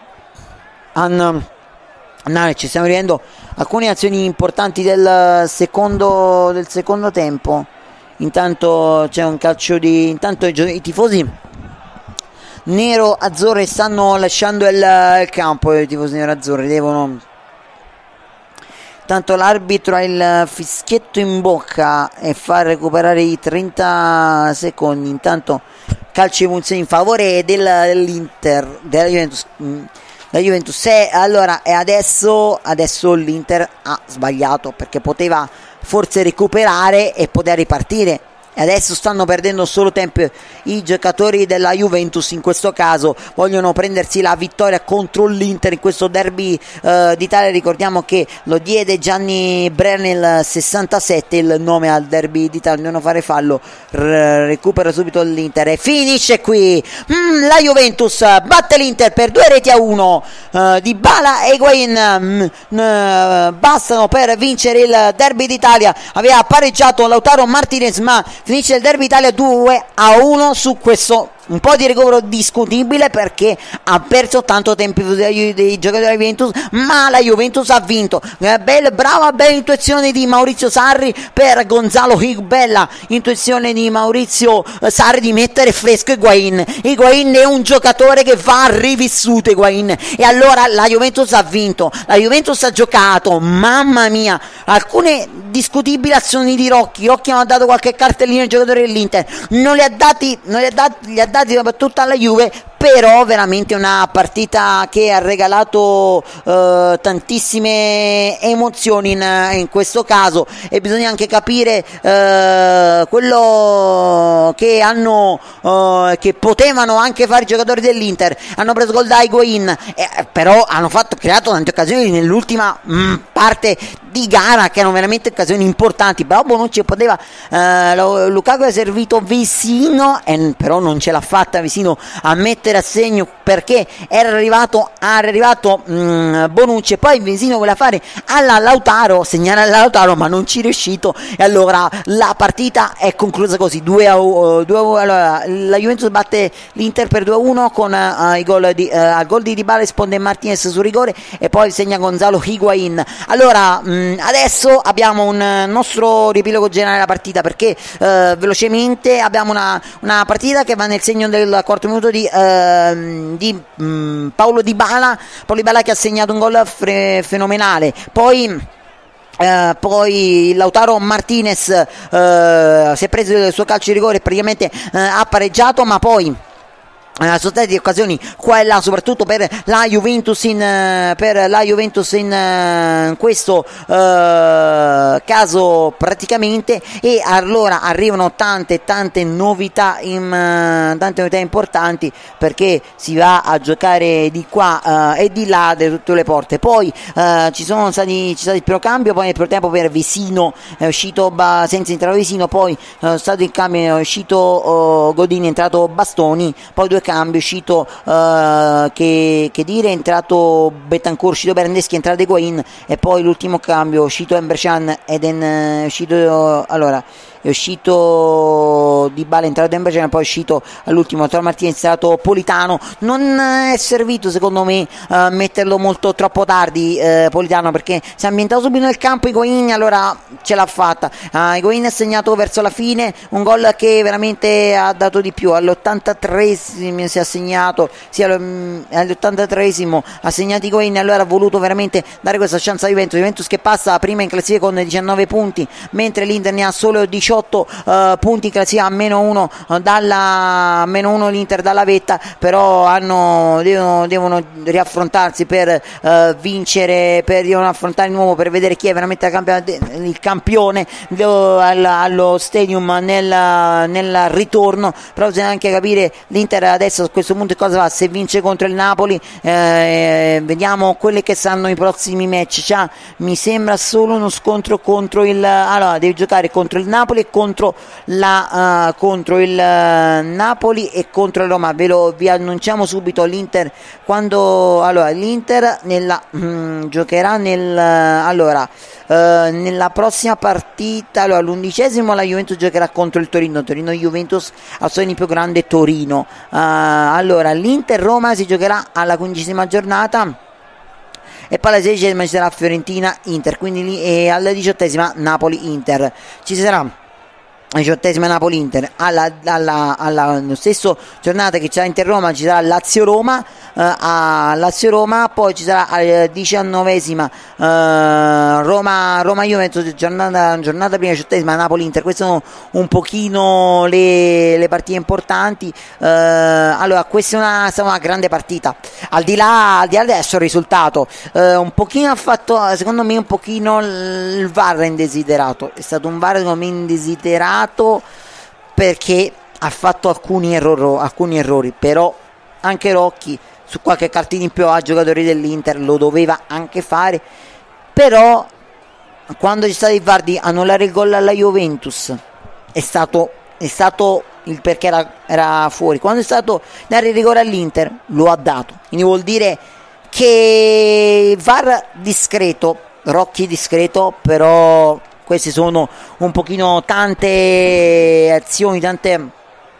an Nale, ci stiamo vedendo alcune azioni importanti del secondo del secondo tempo. Intanto c'è un calcio di intanto i, i tifosi nero azzurri stanno lasciando il, il campo. I tifosi nero azzurri devono, tanto l'arbitro ha il fischietto in bocca e fa recuperare i trenta secondi. Intanto calcio di punizione in favore del, dell'Inter, della Juventus, la Juventus. E allora e adesso adesso l'Inter ha sbagliato perché poteva forse recuperare e poteva ripartire. E adesso stanno perdendo solo tempo i giocatori della Juventus, in questo caso vogliono prendersi la vittoria contro l'Inter in questo derby uh, d'Italia. Ricordiamo che lo diede Gianni Brenner nel sessantasette il nome al derby d'Italia, devono fare fallo, R- recupera subito l'Inter e finisce qui. mm, la Juventus batte l'Inter per due reti a uno. uh, Dybala e Higuain mm, uh, bastano per vincere il derby d'Italia. Aveva pareggiato Lautaro Martinez, ma finisce il derby Italia due a uno su questo un po' di recupero discutibile perché ha perso tanto tempo dei, dei giocatori della Juventus, ma la Juventus ha vinto. Eh, bella, brava, bella intuizione di Maurizio Sarri per Gonzalo Higuain, bella intuizione di Maurizio Sarri di mettere fresco Higuain. Higuain è un giocatore che va rivissuto, Higuain, e allora la Juventus ha vinto, la Juventus ha giocato, mamma mia, alcune discutibili azioni di Rocchi. Rocchi non ha dato qualche cartellino ai giocatori dell'Inter, non li ha dati, non li ha dati, li ha dati soprattutto alla Juve, però veramente una partita che ha regalato eh, tantissime emozioni in, in questo caso, e bisogna anche capire eh, quello che hanno eh, che potevano anche fare i giocatori dell'Inter. Hanno preso gol da Higuain, eh, però hanno fatto, creato tante occasioni nell'ultima mh, parte di gara che erano veramente occasioni importanti. Però Bonucci poteva, eh, Lukaku ha servito Vesino, eh, però non ce l'ha fatta Vesino a mettere a segno perché era arrivato, era arrivato mh, Bonucci, e poi Vesino voleva fare alla Lautaro, segnare alla Lautaro, ma non ci è riuscito, e allora la partita è conclusa così due a uno. Allora, la Juventus batte l'Inter per due a uno con uh, i gol di, uh, al gol di Dybala risponde Martinez su rigore e poi segna Gonzalo Higuain. Allora mh, ehm, adesso abbiamo un eh, nostro riepilogo generale della partita, perché eh, velocemente abbiamo una, una partita che va nel segno del quarto minuto di, ehm, di mh, Paulo Dybala Paulo Dybala che ha segnato un gol fre- fenomenale. Poi Uh, poi Lautaro Martinez uh, si è preso il suo calcio di rigore e praticamente uh, ha pareggiato, ma poi Uh, sono state occasioni qua e là, soprattutto per la Juventus in, uh, per la Juventus in uh, questo uh, caso praticamente. E allora arrivano tante tante novità in, uh, tante novità importanti, perché si va a giocare di qua uh, e di là da tutte le porte. Poi uh, ci sono stati ci stati il primo cambio, poi nel primo tempo per Vesino è uscito ba- senza entrare Vesino, poi uh, è stato in cambio, è uscito uh, Godin, è entrato Bastoni, poi due cambio, è uscito uh, che, che dire è entrato Betancourt, è uscito Bernardeschi, è entrato Higuain, e poi l'ultimo cambio è uscito Emre Can ed è uscito uh, allora è uscito Dybala, è entrato Emre Can, poi è uscito all'ultimo Lautaro Martinez, è entrato Politano. Non è servito secondo me uh, metterlo molto troppo tardi uh, Politano, perché si è ambientato subito nel campo Higuain, allora ce l'ha fatta. uh, Higuain ha segnato verso la fine un gol che veramente ha dato di più. All'ottantatreesimo si è segnato, sì, all'ottantatreesimo ha segnato Higuain, allora ha voluto veramente dare questa chance a Juventus. Juventus che passa prima in classifica con diciannove punti, mentre l'Inter ne ha solo diciotto uh, punti in classifica, a meno uno uh, dalla meno uno l'Inter dalla vetta, però hanno, devono, devono riaffrontarsi per uh, vincere, per devono affrontare di nuovo per vedere chi è veramente il campione allo, allo stadium nel, nel ritorno. Però bisogna anche capire l'Inter adesso a questo punto cosa fa, se vince contro il Napoli. Eh, vediamo quelli che saranno i prossimi match. Cioè, mi sembra solo uno scontro contro il allora devi giocare contro il Napoli e contro la uh, contro il uh, Napoli e contro il Roma. Ve lo vi annunciamo subito. L'Inter quando allora l'Inter nella mm, giocherà nel uh, allora uh, nella prossima partita, allora l'undicesimo la Juventus giocherà contro il Torino Torino Juventus al suo più grande Torino. Uh, allora l'Inter Roma si giocherà alla quindicesima giornata, e poi alla sedicesima ci sarà Fiorentina Inter, quindi lì, e alla diciottesima Napoli Inter. Ci sarà la diciottesima Napoli Inter, alla, alla, alla stesso giornata che c'è Inter Roma ci sarà Lazio Roma, eh, a Lazio Roma, poi ci sarà alla diciannovesima eh, Roma Roma Juventus, giornata, giornata prima diciottesima Napoli Inter. Queste sono un pochino le, le partite importanti. Eh, allora questa è una, è una grande partita, al di là al di là adesso il risultato eh, un pochino ha fatto secondo me un pochino il V A R indesiderato, è stato un V A R secondo me indesiderato perché ha fatto alcuni errori, alcuni errori, però anche Rocchi su qualche cartina in più a giocatori dell'Inter lo doveva anche fare. Però quando c'è stato il V A R di annullare il gol alla Juventus è stato, è stato il perché era, era fuori. Quando è stato dare il rigore all'Inter lo ha dato, quindi vuol dire che V A R discreto, Rocchi discreto, però queste sono un pochino tante azioni, tante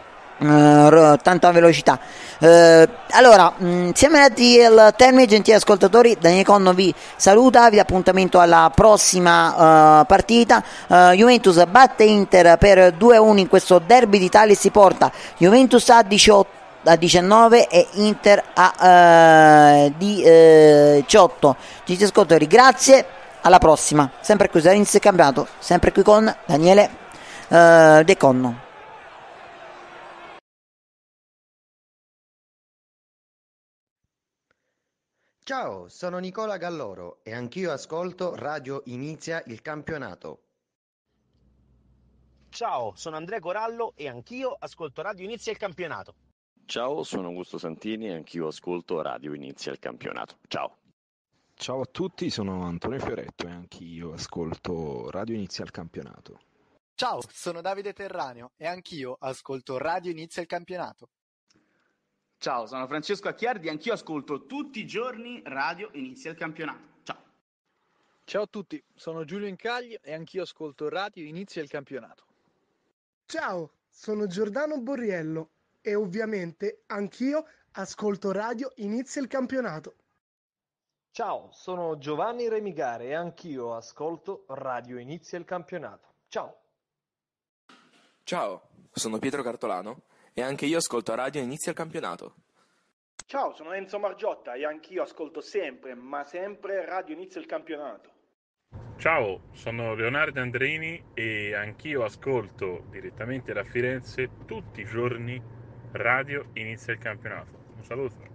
uh, tanta velocità. Uh, allora, mh, siamo arrivati al termine, gentili ascoltatori. Daniele Conno vi saluta, vi dà appuntamento alla prossima uh, partita. uh, Juventus batte Inter per due a uno in questo derby d'Italia e si porta Juventus a diciotto a diciannove e Inter a uh, diciotto. Gentili ascoltatori, grazie, alla prossima, sempre qui all'inizio del campionato, sempre qui con Daniele uh, De Conno. Ciao, sono Nicola Galloro e anch'io ascolto Radio Inizia il Campionato. Ciao, sono Andrea Corallo e anch'io ascolto Radio Inizia il Campionato. Ciao, sono Augusto Santini e anch'io ascolto Radio Inizia il Campionato. Ciao. Ciao a tutti, sono Antonio Fioretto e anch'io ascolto Radio Inizia il Campionato. Ciao, sono Davide Terraneo e anch'io ascolto Radio Inizia il Campionato. Ciao, sono Francesco Acchiardi e anch'io ascolto tutti i giorni Radio Inizia il Campionato. Ciao. Ciao a tutti, sono Giulio Incaglio e anch'io ascolto Radio Inizia il Campionato. Ciao, sono Giordano Borriello e ovviamente anch'io ascolto Radio Inizia il Campionato. Ciao, sono Giovanni Remigare e anch'io ascolto Radio Inizia il Campionato. Ciao. Ciao, sono Pietro Cartolano e anche io ascolto Radio Inizia il Campionato. Ciao, sono Enzo Margiotta e anch'io ascolto sempre, ma sempre Radio Inizia il Campionato. Ciao, sono Leonardo Andreini e anch'io ascolto direttamente da Firenze tutti i giorni Radio Inizia il Campionato. Un saluto.